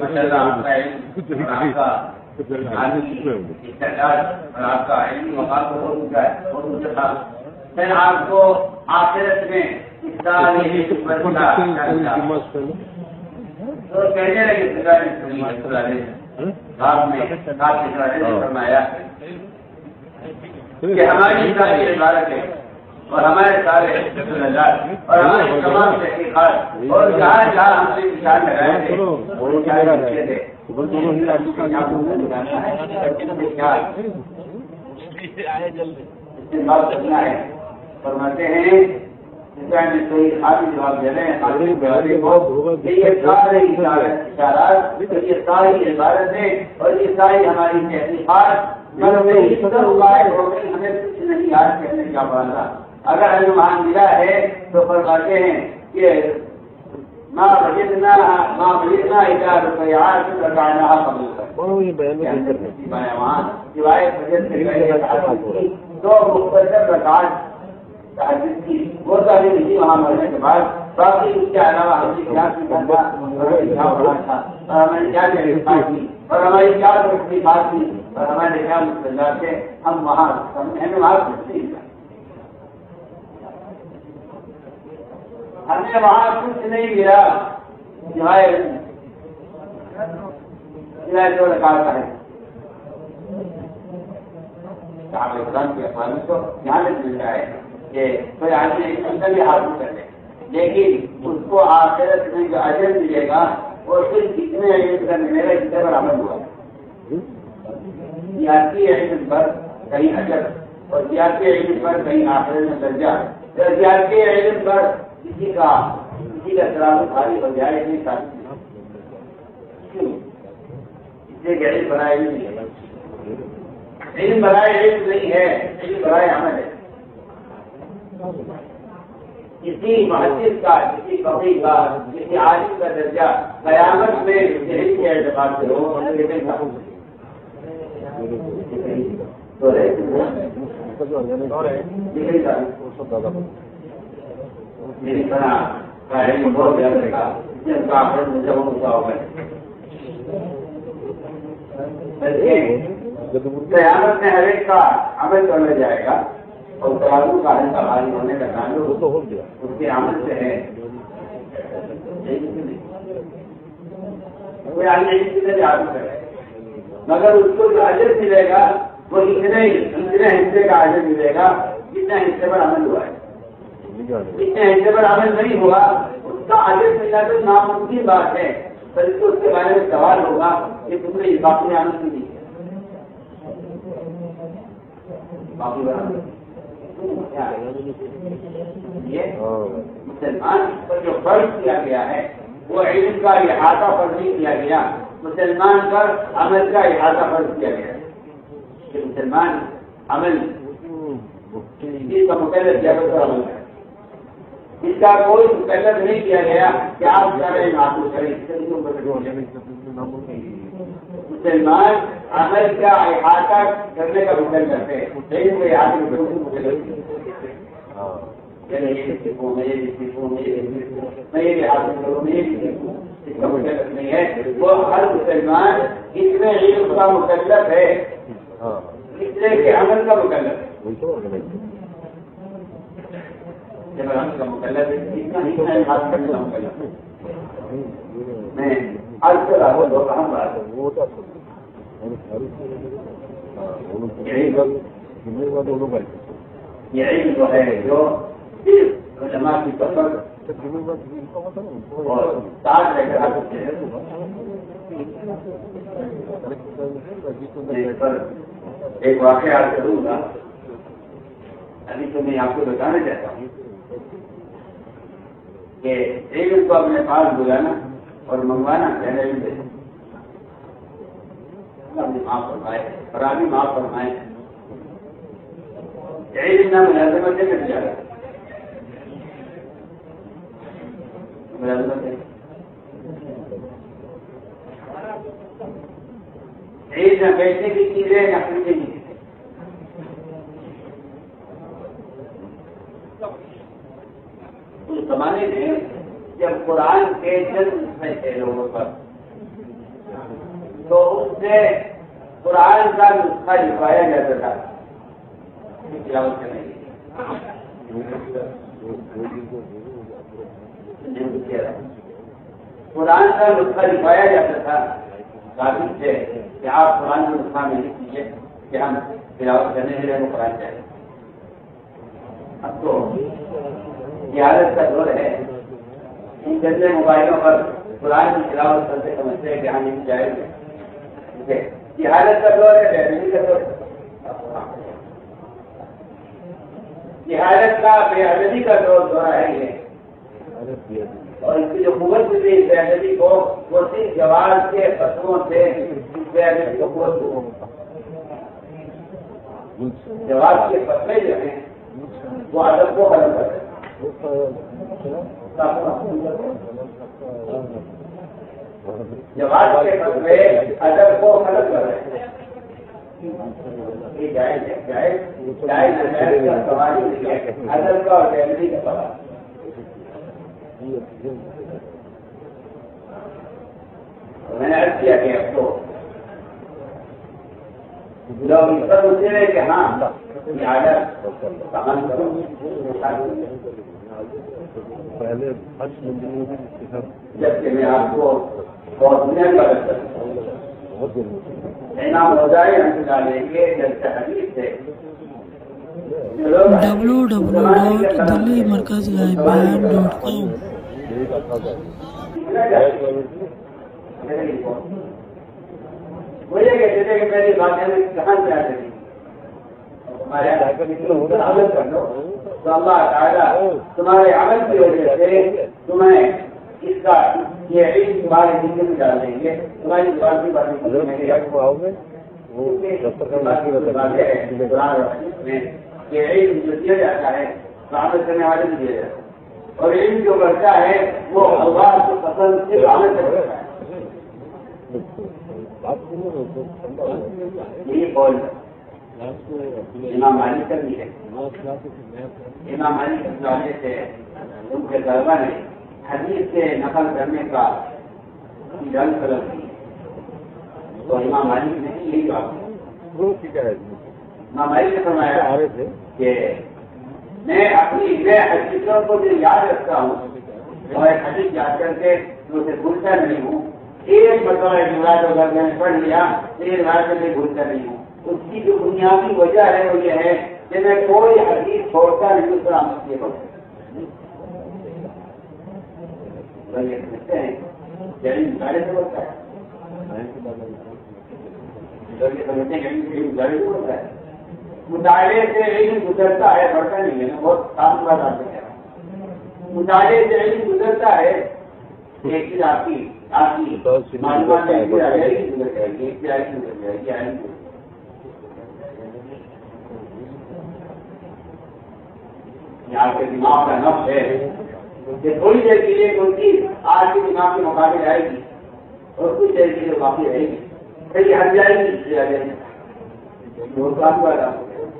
آپ کا علمی مقام تو بہت اونچا ہے بہت اونچا تھا میں آپ کو آخرت میں تو کہنے لگے فرمایا کہ ہماری ساری عبادت ہے اور ہمارے سارے اور ہمارے تمام تحقیقات اور جہاں جہاں ہم نے نشان لگائے تھے وہ کیا لکھے تھے فرماتے ہیں کوئی خالی جواب دے رہے ہیں یہ سارے اشارات یہ ساری عبادتیں اور یہ ساری ہماری تحقیقات ہمیں کچھ نہیں یاد کرنے کا بڑھنا اگر ہمیں ملا ہے تو فرماتے ہیں کہ ماں بجنا ماں بجنا ادھر روپیات لگانا قبول کر سوائے دو مختصر رکعت کی وہ ساری نہیں وہاں مرنے کے بعد باقی اس کے علاوہ ہم نے کیا کرنا تھا اور ہمیں کیا تحقیقات کی اور ہماری کیا تحقیقات کی اور ہمارے کیا مستجاب تھے ہم وہاں ہمیں وہاں کچھ نہیں کیا ہمیں وہاں کچھ نہیں ملا سوائے جو رکھا ہے اسلام کے اخبار کو دھیان میں ملتا ہے کہ کوئی آدمی بھی حاصل کر لے لیکن اس کو آخرت میں جو اجر ملے گا وہ صرف کتنے علم کرنے میرا کتنے پر عمل ہوا سیاسی علم پر کہیں اجر اور سیاسی علم پر کہیں آخرت میں درجہ سیاسی علم پر کسی کا کسی کا سلام خالی ہو جائے نہیں شادی اس سے علم بنائے نہیں ہے علم برائے علم نہیں ہے علم برائے عمل ہے کسی محدث کا کسی فقیہ کا کسی عالم کا درجہ قیامت میں علم کے اعتبار سے ہو میری طرح کا علم بہت زیادہ کا جن کا آخر مجھے ہوتا ہوگا قیامت میں ہر ایک کا عمل کرنے جائے گا اور ترازو کا ہلکا بھاری ہونے کا تعلق تو ہو گیا اس کے عمل سے ہے. کوئی آگے چیزیں آگے کرے مگر اس کو جو اجر ملے گا وہ اتنے اتنے حصے کا اجر ملے گا جتنا حصے پر عمل ہوا ہے. جتنے حصے پر عمل نہیں ہوا اس کا اجر ملنا تو ناممکن بات ہے. بلکہ اس کے بارے میں سوال ہوگا کہ تم نے باقی عمل کی نہیں یہ مسلمان پر جو فرض کیا گیا ہے وہ علم کا احاطہ فرض نہیں کیا گیا. مسلمان پر عمل کا احاطہ فرض کیا گیا کہ مسلمان عمل اس کا مقرر کیا تو عمل ہے. اس کا کوئی مقرر نہیں کیا گیا کہ آپ کریں معقول کریں. مسلمان عمل کا احاطہ کرنے کا مقرر کرتے ہیں لیکن وہ احاطے میں یہ سیکھوں میں یہ سیکھوں میں یہ لحاظ کروں میں یہ سیکھوں اس کا مقرر نہیں ہے. وہ ہر مسلمان اس میں علم کا مکلف ہے اس لیے کہ عمل کا مکلف ہے. جب عمل کا مکلف ہے اتنا اتنا لحاظ کرنے کا مکلف ہے. میں عرض کر رہا ہوں دو اہم بات یہ علم جو ہے جو علماء کی پسند اور ساتھ رہ کر سکتے ہیں. ایک واقعہ کروں گا ابھی تو میں آپ کو بتانا چاہتا ہوں کہ علم کو اپنے پاس بلانا اور منگوانا پہلے علم دے معاف فرمائے اور آگے معاف فرمائے. علم نہ ملازمت سے کٹ جائے ملازمت علم نہ بیٹھنے کی چیزیں نہ خریدنے کی چیزیں. اس زمانے میں جب قرآن کے جنم میں تھے لوگوں پر تو اس سے قرآن کا نسخہ لکھوایا جاتا تھا. قرآن کا نسخہ لکھوایا جاتا تھا کافی سے کہ آپ قرآن کے نسخہ میں لکھ دیجیے کہ ہم تلاوت کرنے کے لیے وہ قرآن چاہیے. اب تو یہ حالت کا دور ہے ان گندے موبائلوں پر قرآن کی تلاوت کرتے سمجھتے ہیں کہ ہم یہ جائز ہے. یہ حالت کا دور ہے بے کا دور ہے. یہ حالت کا بے ادبی کا دور دورہ ہے یہ. اور اس کی جو قوت ملی بے ادبی کو وہ صرف جواز کے فتووں سے بے ادبی کو قوت کو جواز کے فتوے جو ہیں وہ ادب کو ختم کرتے ہیں. جواز کے فتوے ادب کو ختم کر رہے ہیں. یہ جائز ہے جائز جائز کا سوال ہی ہے ادب کا اور بے ادبی کا سوال. میں نے عرض کیا کہ اب تو لوگ اس پر پوچھتے ہیں کہ ہاں یہ عادت عمل کرو. پہلے جبکہ میں آپ کو بہت دنیا کا رکھتا انعام ہو جائے ہم ڈالیں گے جب حدیث سے ڈبلو ڈبلو ڈاٹ دلی مرکز لائبریری ڈاٹ کام. وہ یہ کہتے تھے کہ میری باتیں کہاں سے آ سکتی ہمارے عمل کر لو تو اللہ تعالیٰ تمہارے عمل کی وجہ سے تمہیں اس کا یہ علم تمہارے دل میں ڈال دیں گے. تمہاری زبان کی باتیں یہ علم جو دیا جاتا ہے تو عمل کرنے والے بھی دیا جاتا ہے اور علم جو بڑھتا ہے وہ اللہ کو پسند صرف عمل سے بڑھتا ہے. یہ بول امام مالک کا بھی ہے. امام مالک کے حوالے سے ان کے طلبہ نے حدیث سے نقل کرنے کا جلد طلب کی تو امام مالک نے کی یہی بات ہے. وہ ٹھیک ہے مامائی نے فرمایا آ رہے تھے کہ میں اپنی میں حقیقتوں کو جو یاد رکھتا ہوں اور ایک حدیث یاد کر کے اسے بھولتا نہیں ہوں. ایک مرتبہ روایت اگر میں نے پڑھ لیا یہ روایت میں بھولتا نہیں ہوں. اس کی جو بنیادی وجہ ہے وہ یہ ہے کہ میں کوئی حدیث چھوڑتا نہیں ہوں سلامت کے وقت. یہ سمجھتے ہیں گاڑی سے ہوتا ہے سمجھتے ہیں گاڑی سے ہوتا ہے. مطالعے سے علم گزرتا ہے بڑھتا نہیں ہے. بہت خاص بات آپ سے کہہ رہا ہوں. مطالعے سے علم گزرتا ہے ایک چیز آپ کی آپ کی معلومات گزر جائے گی گزر جائے گی ایک چیز گزر جائے گی آئیں گے. یہ آپ کے دماغ کا نفس ہے کہ تھوڑی دیر کے لیے کوئی چیز آج کے دماغ کے مقابلے آئے گی اور کچھ دیر کے لیے باقی رہے گی پھر یہ ہٹ جائے گی آ جائے گی. بہت کام ہوا تھا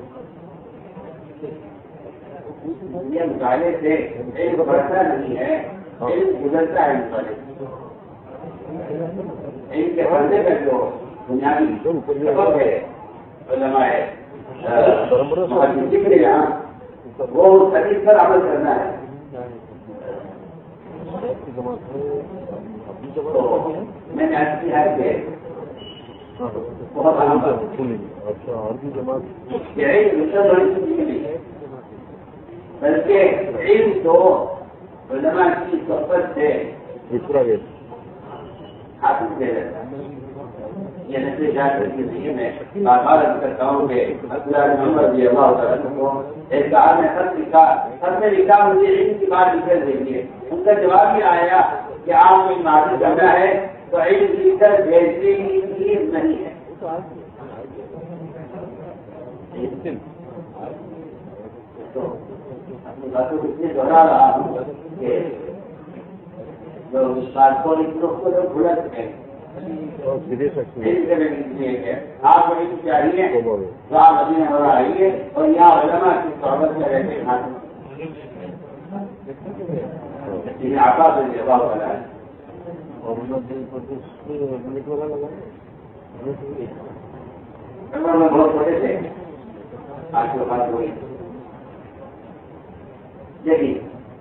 یہ مطالعے سے علم بڑھتا نہیں ہے علم گزرتا ہے. مطالعے علم کے پڑھنے کا جو بنیادی سبب ہے علماء ہے یہاں وہ اس حدیث پر عمل کرنا ہے. تو میں نے آج کیا ہے کہ بہت اہم بات یہ نہیں بلکہ علم تو علماء کی صحبت سے حاصل کیا جاتا ہے. یہ نسل جات کرتی ہے. میں بار بار عرض کرتا ہوں کہ محمد رضی اللہ تعالیٰ کو ایک کار میں خط لکھا خط میں لکھا مجھے علم کی بات لکھ کر دیکھیے. ان کا جواب یہ آیا کہ آپ کو معلوم کرنا ہے تو علم لکھ کر بھیجنے کی چیز نہیں ہے. تو اپنی باتوں کو اس لیے دوہرا رہا ہوں کہ جو اس بات کو کو جو بھولا سکیں آپ کو چاہیے تو آپ مدینہ ہو آئیے اور یہاں علماء کی صحبت میں رہتے ہیں. آقا سے جواب والا ہے میں بہت چھوٹے تھے آج کے بات ہوئی. لیکن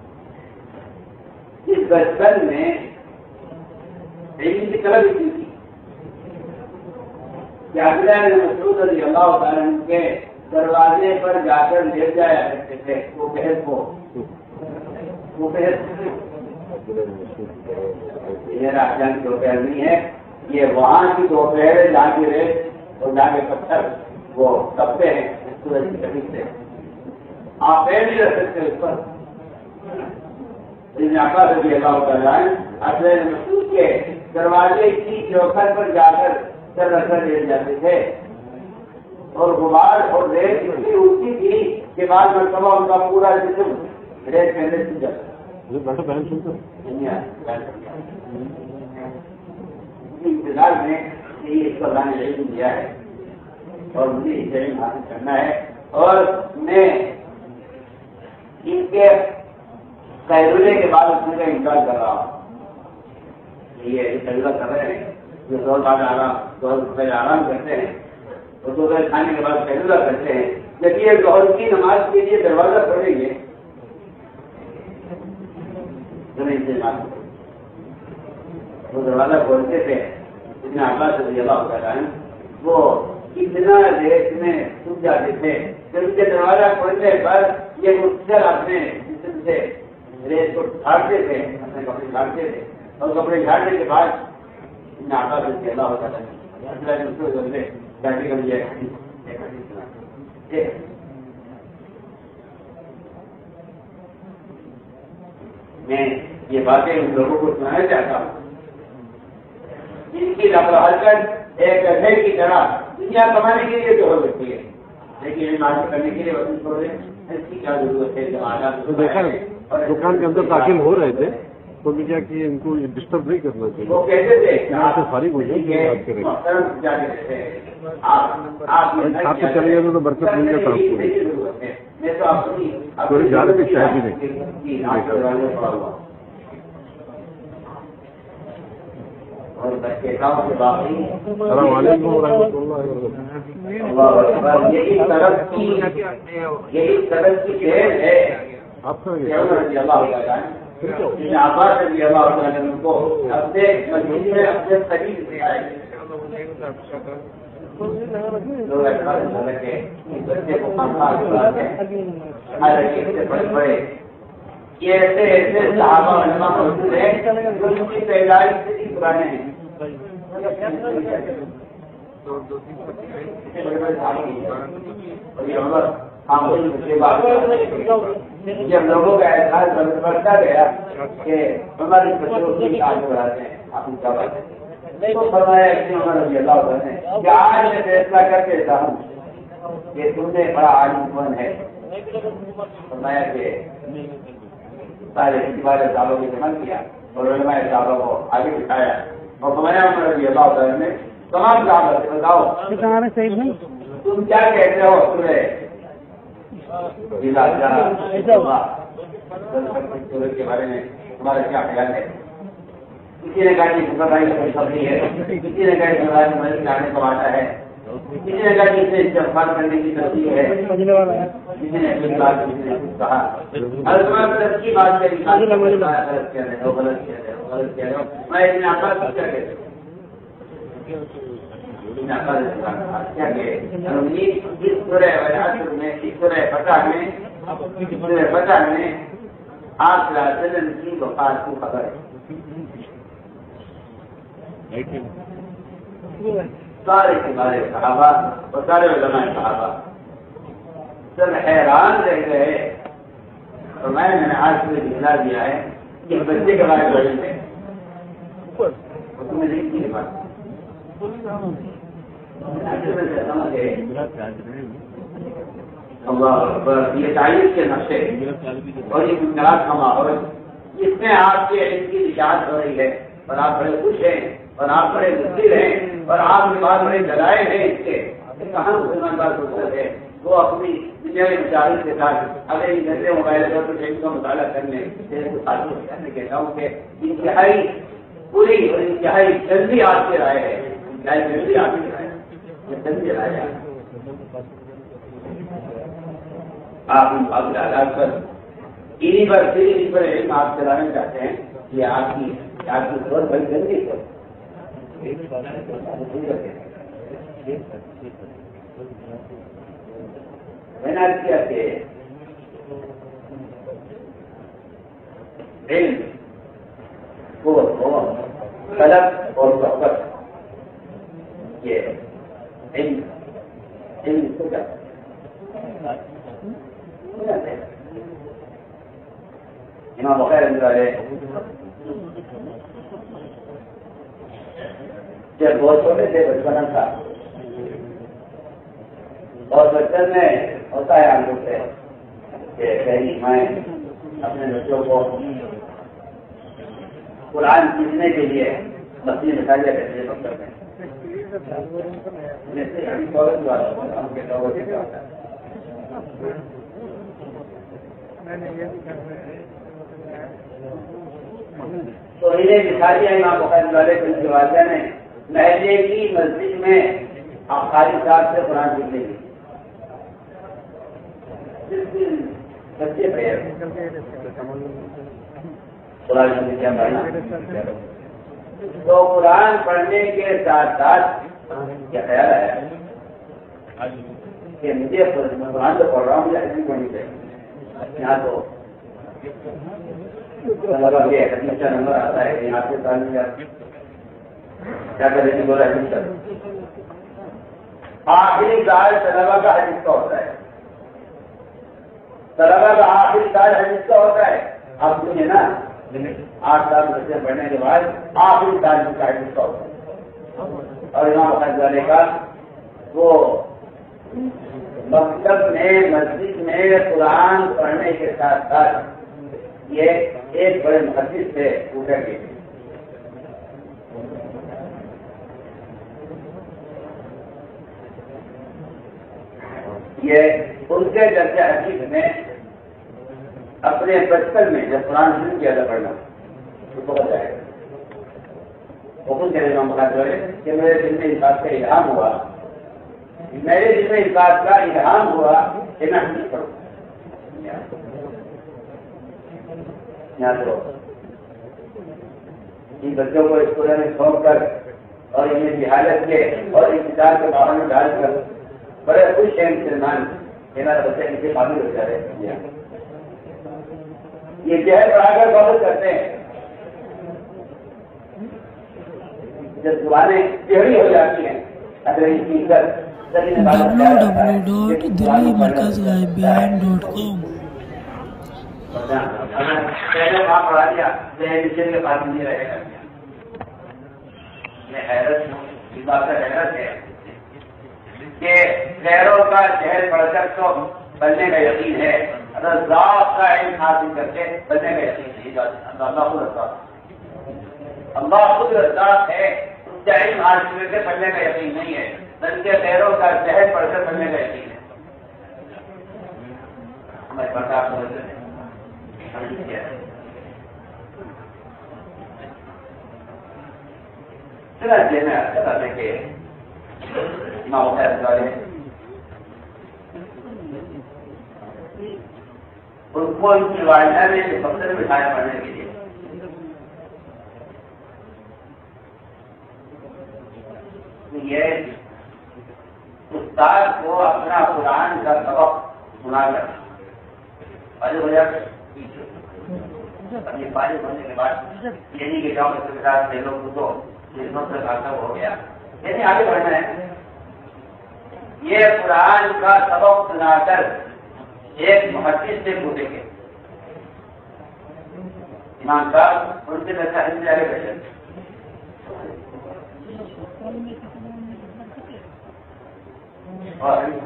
اس بچپن میں علم کی طرف ہی تھی کہ عبداللہ بن مسعود رضی اللہ تعالیٰ کے دروازے پر جا کر لے جایا کرتے تھے. وہ بحث کو وہ بحث یہ راجان کی دوپہر نہیں ہے. یہ وہاں کی دوپہر ہے جہاں کی ریت اور جہاں کے پتھر وہ تپتے ہیں سورج کی کمی سے. آپ پیر نہیں رکھ سکتے اس پر. آقا رضی اللہ تعالیٰ عبداللہ بن مسعود کے دروازے کی چوکھٹ پر جا کر سر رکھ کر لیٹ جاتے تھے اور غبار اور ریت اتنی اٹھتی تھی کہ بعض مرتبہ ان کا پورا جسم ریت کے اندر چھپ جاتا. انتظار میں یہ اس کو اللہ نے علم دیا ہے اور مجھے اس علم حاصل کرنا ہے. اور میں ان کے قیرولے کے بعد اس کا انکار کر رہا ہوں. یہ تجربہ کر رہے ہیں جو دو بعد آرام دو پہلے آرام کرتے ہیں اور دو پہلے کھانے کے بعد قیرولہ کرتے ہیں. جب یہ ظہر کی نماز کے لیے دروازہ کھولیں گے زمین سے وہ دروازہ کھولتے تھے. اتنا آباد رضی اللہ تعالیٰ وہ اتنا ریت میں ڈوب جاتے تھے کہ ان کے دروازہ کھولنے پر یہ مختصر اپنے جسم سے ریت کو جھاڑتے تھے اپنے کپڑے جھاڑتے تھے اور کپڑے جھاڑنے کے بعد اتنا آباد رضی اللہ تعالیٰ بیٹھے کر لیا. میں یہ باتیں ان لوگوں کو سنانا چاہتا ہوں جن کی نقل و حرکت ایک گدھے کی طرح دنیا کمانے کے لیے جو ہو سکتی ہے لیکن علم حاصل کرنے کے لیے وطن چھوڑ دیں. اس کی کیا ضرورت ہے جب دیکھا دکان کے اندر داخل ہو رہے تھے تو بھی کیا کہ ان کو ڈسٹرب نہیں کرنا چاہیے. وہ کہتے تھے سے فارغ ہو جائے بات کریں آپ کو چلے گئے تو برکت مل جاتا آپ کو تھوڑی جا رہے تھے شاید بھی نہیں. اور بچے گاؤں کے باقی السلام علیکم ورحمۃ اللہ وبرکاتہ. اللہ اکبر. یہی طرف کی یہی طرف کی دیر ہے آپ کا کہ عمر رضی اللہ تعالیٰ ابن عباس رضی اللہ تعالیٰ عنہ کو اپنے مسجد میں اپنے قریب سے آئے لوگ ایسا لگے بچے کو بڑے بڑے یہ ایسے ایسے صحابہ علماء موجود ہیں جو ان کی پیدائش سے بھی پرانے ہیں. اور یہ عمر خاموشی کے بعد جب لوگوں کا احساس بڑھتا گیا کہ ہماری بچوں کی آگے بڑھاتے ہیں آپ ان کا بات ہے تو فرمایا کہ عمر رضی اللہ عنہ نے کہ آج میں فیصلہ کر کے دیتا ہوں کہ تم نے بڑا عالم کون ہے. فرمایا کہ سارے والے صاحبوں کو جمع کیا اور علماء صاحبوں کو آگے بٹھایا اور فرمایا عمر رضی اللہ عنہ نے تمام صحابہ سے بتاؤ تم کیا کہتے ہو تمہیں کے بارے میں تمہارا کیا خیال ہے. کسی نے کہا کہ بتائی کوئی سبزی ہے, کسی نے کہا کہ مدد جانے کا وعدہ ہے, کسی نے کہا کہ اسے استغفار کرنے کی ترجیح ہے, کسی نے اپنی بات کسی نے کچھ کہا. ہر طرف کی بات کری غلط کیا رہے ہو غلط کیا رہے ہو غلط کیا رہے ہو. میں اتنے آسان کیا کہتے کیا کہ اس سورہ وجاہت میں اس سورہ فتح میں اس سورہ فتح میں آپ صلی اللہ علیہ وسلم کی وفات کی خبر ہے. سارے کے بارے صحابہ اور سارے علماء صحابہ سب حیران رہ گئے. اور میں نے آج سے دکھلا دیا ہے کہ بچے کے بارے میں تمہیں نہیں کی بات یہ تعلیم کے نقشے اور یہ گنجات کا ماحول اس میں آپ کے علم کی نجات ہو رہی ہے اور آپ بڑے خوش ہیں اور آپ بڑے مصر ہیں اور آپ کے بعد بڑے جلائے ہیں اس کے کہاں مسلمان بات ہوتا ہے وہ اپنی دنیا میں مشاہد کے ساتھ اگر ان گھنٹے موبائل پر ٹیم کا مطالعہ کرنے کرنے کہتا ہوں کہ انتہائی پوری اور انتہائی جلدی آپ کی رائے ہے. جلدی آپ کی رائے جلدی رائے آپ اب آزاد پر انہیں پر پھر ان پر علم آپ چلانا چاہتے ہیں یہ آپ کی آپ کی بہت بڑی جلدی ہے. میں نے عرض کیا کہ علم کو طلب اور صحبت یہ علم علم کو کیا امام بخاری رحمۃ اللہ علیہ جب بہت چھوٹے تھے بچپنا تھا اور بچپن میں ہوتا ہے ہم لوگ سے کہ پہلی مائیں اپنے بچوں کو قرآن سیکھنے کے لیے مسجد میں ساجہ کرتے ہیں مکتب میں تو انہیں دکھا دیا امام بخاری والے کے والدہ نے محلے کی مسجد میں خالی صاحب سے قرآن سیکھنے کی بچے قرآن کیا پڑھنا تو قرآن پڑھنے کے ساتھ ساتھ کیا خیال آیا کہ مجھے قرآن تو پڑھ رہا ہوں مجھے حدیث پڑھنی چاہیے. یہاں تو اچھا نمبر آتا ہے یہاں سے تعلیم کیا کریں گے بولا حدیث کر آخری سال طلبا کا حدیث کا ہوتا ہے. طلبا کا آخری سال حدیث کا ہوتا ہے. آپ سنیے نا آٹھ سال بچے پڑھنے کے بعد آخری سال کا حدیث کا ہوتا ہے. اور امام بخاری والے کا وہ مکتب میں مسجد میں قرآن پڑھنے کے ساتھ ساتھ یہ ایک بڑے محدث تھے پوچھا کے یہ ان کے درجہ حدیث میں اپنے بچپن میں جب قرآن شروع کیا تھا پڑھنا تو بہت جائے گا حکم کرے امام بخاری کہ میرے دل میں اس بات کا الہام ہوا میرے دل میں اس بات کا الہام ہوا کہ میں حدیث پڑھوں. یہاں تو ان بچوں کو اسکولوں میں سونپ کر اور انہیں جہالت کے اور انتظار کے ماحول میں ڈال کر بڑے خوش ہیں مسلمان میرا بچے ان کے قابل ہو جا رہے ہیں. یہ جہل بڑھا کر بہت کرتے ہیں. جب زبانیں ٹیڑھی ہو جاتی ہیں اگر ان کی عزت ڈبلو ڈبلو ڈاٹ دلی مرکز غائبیان ڈاٹ کام. پہلے وہاں پڑھا دیا ذہن کے پاس نہیں رہے گا. میں حیرت ہوں اس بات کا حیرت ہے کہ غیروں کا جہل پڑھ کر تو بننے کا یقین ہے اگر ذات کا علم حاصل کر کے بننے کا یقین نہیں. اللہ خود رزاق اللہ خود رزاق ہے. اس کا علم حاصل کر کے بننے کا یقین نہیں ہے بلکہ غیروں کا جہل پڑھ کر بننے کا یقین ہے. ہماری برداشت ہو رہے ہیں چنانچہ میں آپ بتاتے کہ امام حسین والے ان کو ان کی والدہ نے سب سے بٹھایا پڑھنے کے لیے. یہ استاد کو اپنا قرآن کا سبق سنا کر ہو جاتا یہ فارغ ہونے کے بعد یعنی کہ جاؤ کے ساتھ لوگ کو سے خاصا ہو گیا یعنی آگے بڑھنا ہے. یہ قرآن کا سبق سنا کر ایک محدث سے پوچھیں گے امام صاحب ان سے جیسا ہندی آگے بیٹھے اور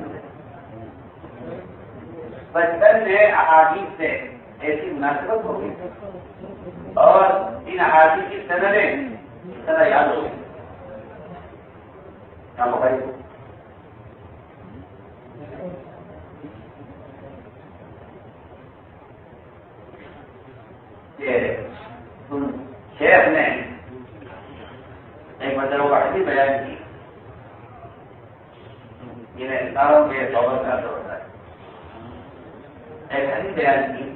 بچپن میں احادیث سے ایسی مناسبت ہوگی اور ان احادیث کی سندیں اس طرح یاد ہوگی. شیخ نے ایک مرتبہ حدیث بیان کی جنہیں ستاروں کے صحبت کا اثر ہوتا ہے. ایک حدیث بیان کی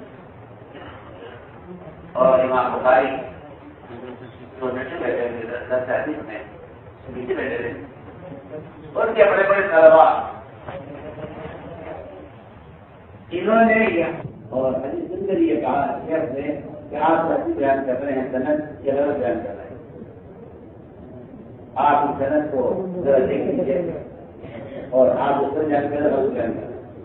اور امام بخاری جو نیچے بیٹھے دس حدیث میں نیچے بیٹھے تھے ان کے بڑے بڑے طلبا انہوں نے اور حدیث سن کر یہ کہا شیخ نے کہ آپ حدیث بیان کر رہے ہیں سند یہ غلط بیان کر رہے ہیں. آپ اس سند کو ذرا دیکھ لیجیے اور آپ اس پر بیان کر رہے غلط بیان کر رہے ہیں.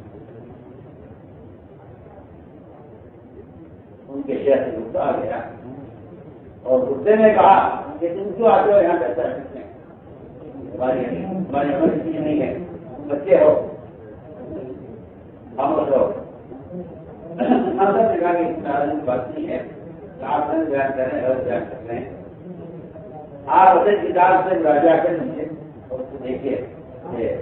ان کے شہر سے غصہ آ گیا اور غصے نے کہا کہ تم کیوں آتے ہو یہاں کیسا ہے ہماری ہماری عمر اتنی نہیں ہے بچے ہو ہم ہو نے کہا کہ اس بات نہیں ہے آپ سے بیان کر رہے ہیں غلط بیان کر رہے ہیں. آپ اپنے کتاب سے راجا کر لیجیے اور اس کو دیکھیے کہ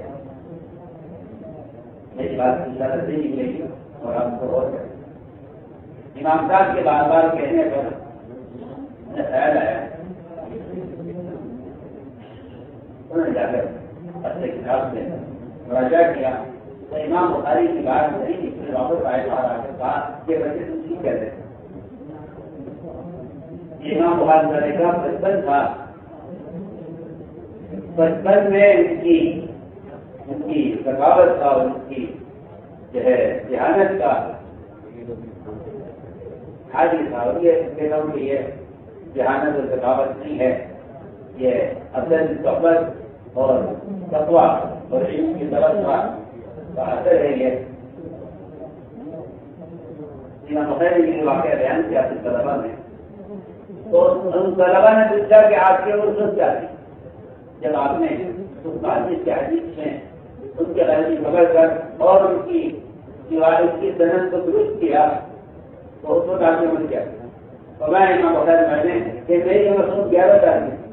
میری بات کی طرح سے نکلے گی اور آپ کو اور کریں. امام صاحب کے بار بار کہنے پر خیال آیا انہوں نے جا کر اپنے کتاب سے مراجعہ کیا تو امام بخاری کی بات نہیں نکلے واپس آئے باہر آ کے کہا کہ بچے تم ٹھیک کہتے ہیں. امام بخاری کا بچپن تھا بچپن میں ان کی ان کی ثقافت کا ان کی جو ہے ذہانت کا حاجی تھا. یہ کہتا ہوں کہ یہ ذہانت اور ثقافت نہیں ہے یہ اصل صحبت اور تقویٰ اور علم کی طرف کا اثر ہے. یہ امام بخاری نے واقعہ بیان کیا اپنے طلبا میں تو ان طلبا نے پوچھا کہ آپ کی عمر کیا تھی جب آپ نے اس حدیث کے حدیث میں ان کے غلطی پکڑ کر اور ان کی دیوار کی صنعت کو درست کیا تو اس وقت آپ کی عمر کیا تھی. اور میں امام بخاری میں نے کہ میری عمر صرف گیارہ سال تھی.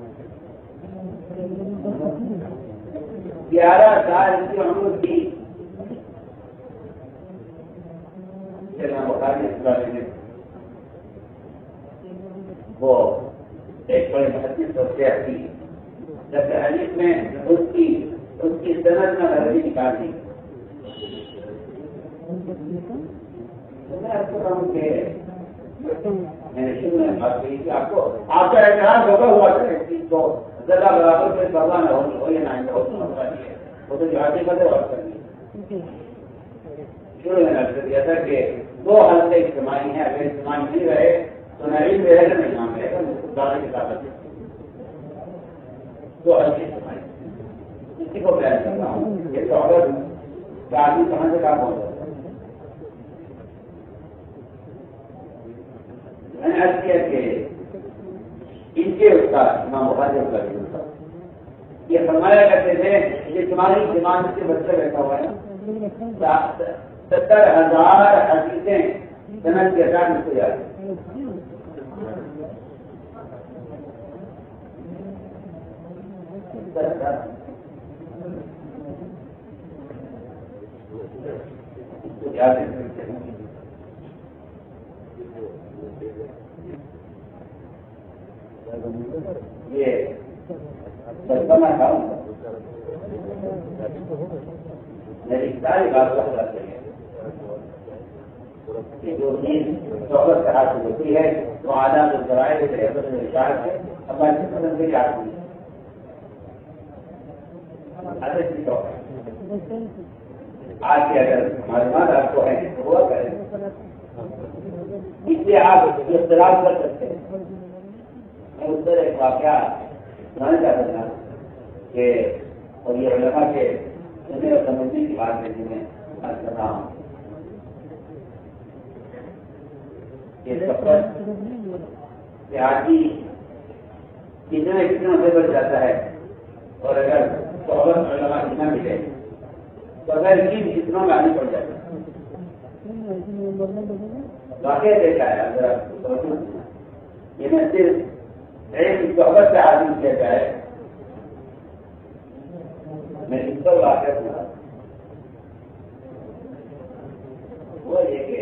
گیارہ سال کی عمر تھی. امام بخاری نے وہ ایک بڑے محدث اور سیاسی جب حدیث میں اس کی اس کی صنعت میں غلطی نکال دی میں آپ کو کہوں کہ میں نے شروع میں بات کی کہ آپ کو آپ کا اعتراض ہوگا ہوا تھا اس چیز کو زیادہ برابر سے کرنا نہ ہو یا نہ وہ تو جہادی بدے بات کرنی شروع میں نظر دیا تھا کہ دو حلقے اجتماعی ہیں اگر اجتماعی نہیں رہے تو نعیم رہے گا نہیں نام رہے گا زیادہ کتابت دو حلقے اجتماعی اسی کو بیان کر رہا ہوں یہ تو اگر آدمی کہاں سے کام ہوتا ہے میں نے عرض کیا کہ ان کے استاد امام بخاری کا استاد یہ فرمایا کرتے تھے یہ تمہاری دماغ سے بچہ بیٹھا ہوا ہے ستر ہزار حدیثیں سند کے ساتھ مجھ کو یاد ہے یہ بچپنا تھا میری ساری بات کرتے ہیں کہ جو چیز صحبت کا حاصل ہوتی ہے تو آداب و ذرائع سے اشارت ہے ہماری پسند سے یاد ہوئی آج کے اگر معلومات آپ کو ہیں تو ہوا کریں اس لیے آپ اختلاف کر سکتے ہیں میں اس طرح ایک واقعہ سنانا چاہتا تھا کہ اور یہ علماء کے سننے اور سمجھنے کی بات ہے جنہیں عرض کر رہا ہوں یہ سفر کہ آدمی کتنے کتنا سے بچ جاتا ہے اور اگر صحبت علماء کتنا ملے تو اگر چیز کتنا میں آنی پڑ جاتا ہے واقعہ دیکھا ہے اگر یہ میں صرف ایک صحبت سے حاصل کیا جائے میں اس پر واقع سنا وہ یہ کہ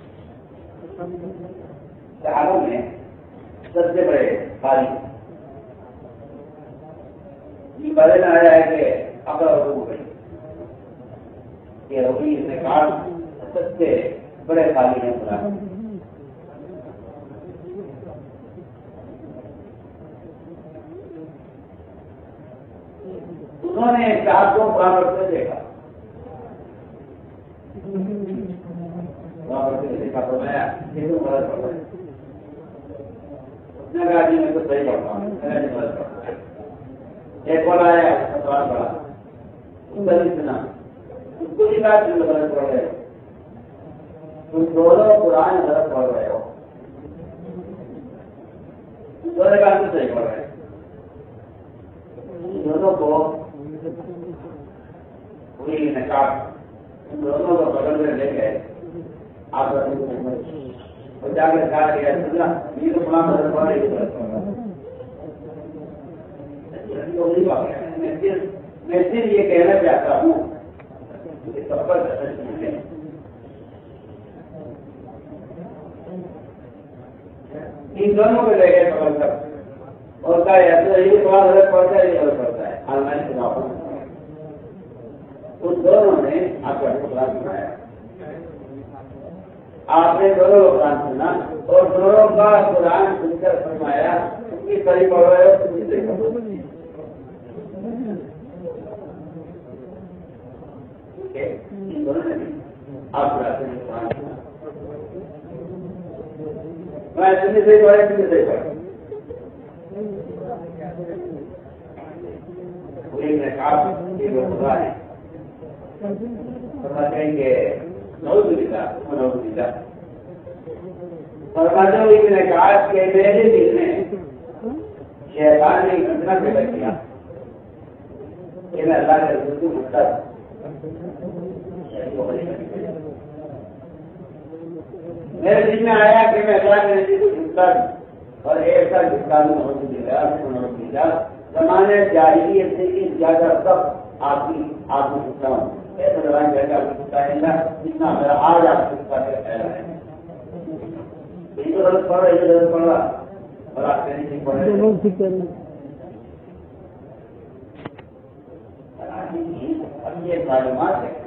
صحابوں میں سب سے بڑے خالی یہ بدل آیا ہے کہ اگر ہو گئی کہ روی نے کہا سب سے بڑے خالی ہیں قرآن انہوں نے صاحب کو برابر سے دیکھا برابر سے دیکھا تو میں غلط پڑ رہا اس نے کہا جی میں تو صحیح پڑھتا ہوں میں نہیں غلط پڑھتا ایک بار آیا سوال پڑا اس کا بھی سنا اس کو بھی بات تم غلط پڑھ رہے ہو تم دونوں قرآن غلط پڑھ رہے ہو دونوں بات تو صحیح پڑھ رہے دونوں کو پوری نقاب ان دونوں کو بغل میں لے گئے آپ اور جا کے کہا کہ یہ تو بڑا مدد پڑ رہی میں صرف یہ کہنا چاہتا ہوں کہ سفر ان دونوں کو لے گئے بغل تک اور کہا یہ بڑا غلط پڑتا ہے یہ غلط پڑتا ہے آن لائن چناؤ ان دونوں نے آپ کا قرآن سنایا آپ نے دونوں کو قرآن سنا اور دونوں کا قرآن سن کر فرمایا اس کی صحیح پڑھ رہے ہو تم بھی صحیح پڑھو آپ قرآن سنا میں تم بھی صحیح پڑھے تم بھی صحیح پڑھو نے کہا کہ وہ خدا ہے فرماتے ہیں کہ نعوذ باللہ نعوذ باللہ فرماتے ہوئے میں نے کہا کہ میرے دل میں شیطان نے اتنا پیدا کیا کہ میں اللہ کے رسول کو مطلب میرے دل میں آیا کہ میں اللہ کے رسول کو مطلب اور ایسا جسکان نعوذ باللہ نعوذ باللہ زمانے جاہلیت سے بھی زیادہ سب آپ کی آپ کو سکتا ہوں ایسا زبان جیسے آپ کو سکتا ہے جتنا میرا آج آپ کو سکتا ہے خیال ہے یہ تو غلط پڑھ رہا یہ غلط پڑھ رہا اور آپ کہیں نہیں پڑھ رہے دونوں ٹھیک کر اب یہ معلومات ہے،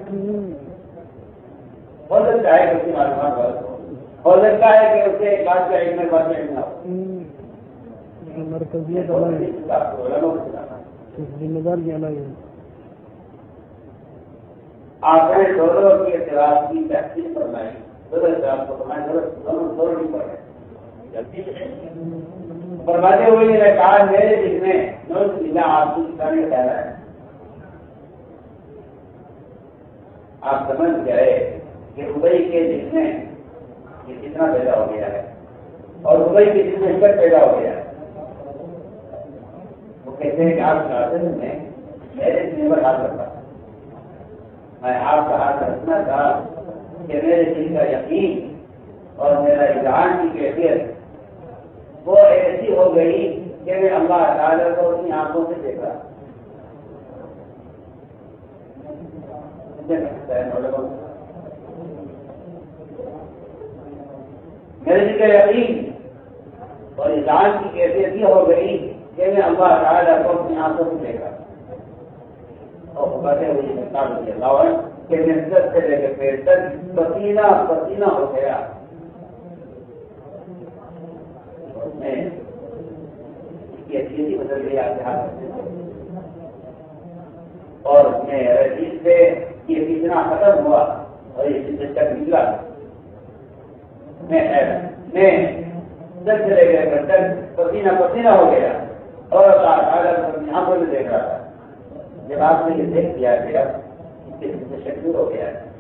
ہو سکتا ہے کہ اس کی معلومات غلط ہو، ہو سکتا ہے کہ اس کے ایک بات کا ایک میں بات میں نہ ہو، مرکزیت الگ ہے، ذمہ دار بھی الگ ہے. آپ نے دونوں کے اعتراض کی تحقیق فرمائی، دونوں اعتراض کو فرمائی، دونوں دونوں نہیں پڑھ رہے فرماتے ہوئے نے کہا میرے لکھنے نوٹ آپ کی کتابیں کہہ رہا ہے، آپ سمجھ گئے کہ دبئی کے لکھنے یہ کتنا پیدا ہو گیا ہے اور دبئی کے جتنے شکر پیدا ہو گیا ہے. وہ کہتے ہیں کہ آپ چاہتے میں میرے دل پر ہاتھ رکھا، میں آپ کا ہاتھ رکھنا تھا کہ میرے دل کا یقین اور میرا اذہان کی کیفیت وہ ایسی ہو گئی کہ میں اللہ تعالیٰ کو اپنی آنکھوں سے دیکھا. میرے دل کا یقین اور اذہان کی کیفیت یہ ہو گئی کہ میں اللہ تعالیٰ کو اپنی آنکھوں سے دیکھا. اور باتیں ہوئی اللہ کہ میں سر سے لے کے پیر تک پسینہ پسینہ ہو گیا. میں اس کی اچھی بدل گئی آپ کے ہاتھ سے، اور میں رسید سے یہ کتنا ختم ہوا اور یہ شدت تک نکلا. میں میں سر سے لے کے پیر تک پسینہ پسینہ ہو گیا اور اللہ تعالیٰ کو اپنی آنکھوں میں دیکھ رہا تھا. جب آپ نے یہ دیکھ لیا گیا اس کے شکل ہو گیا.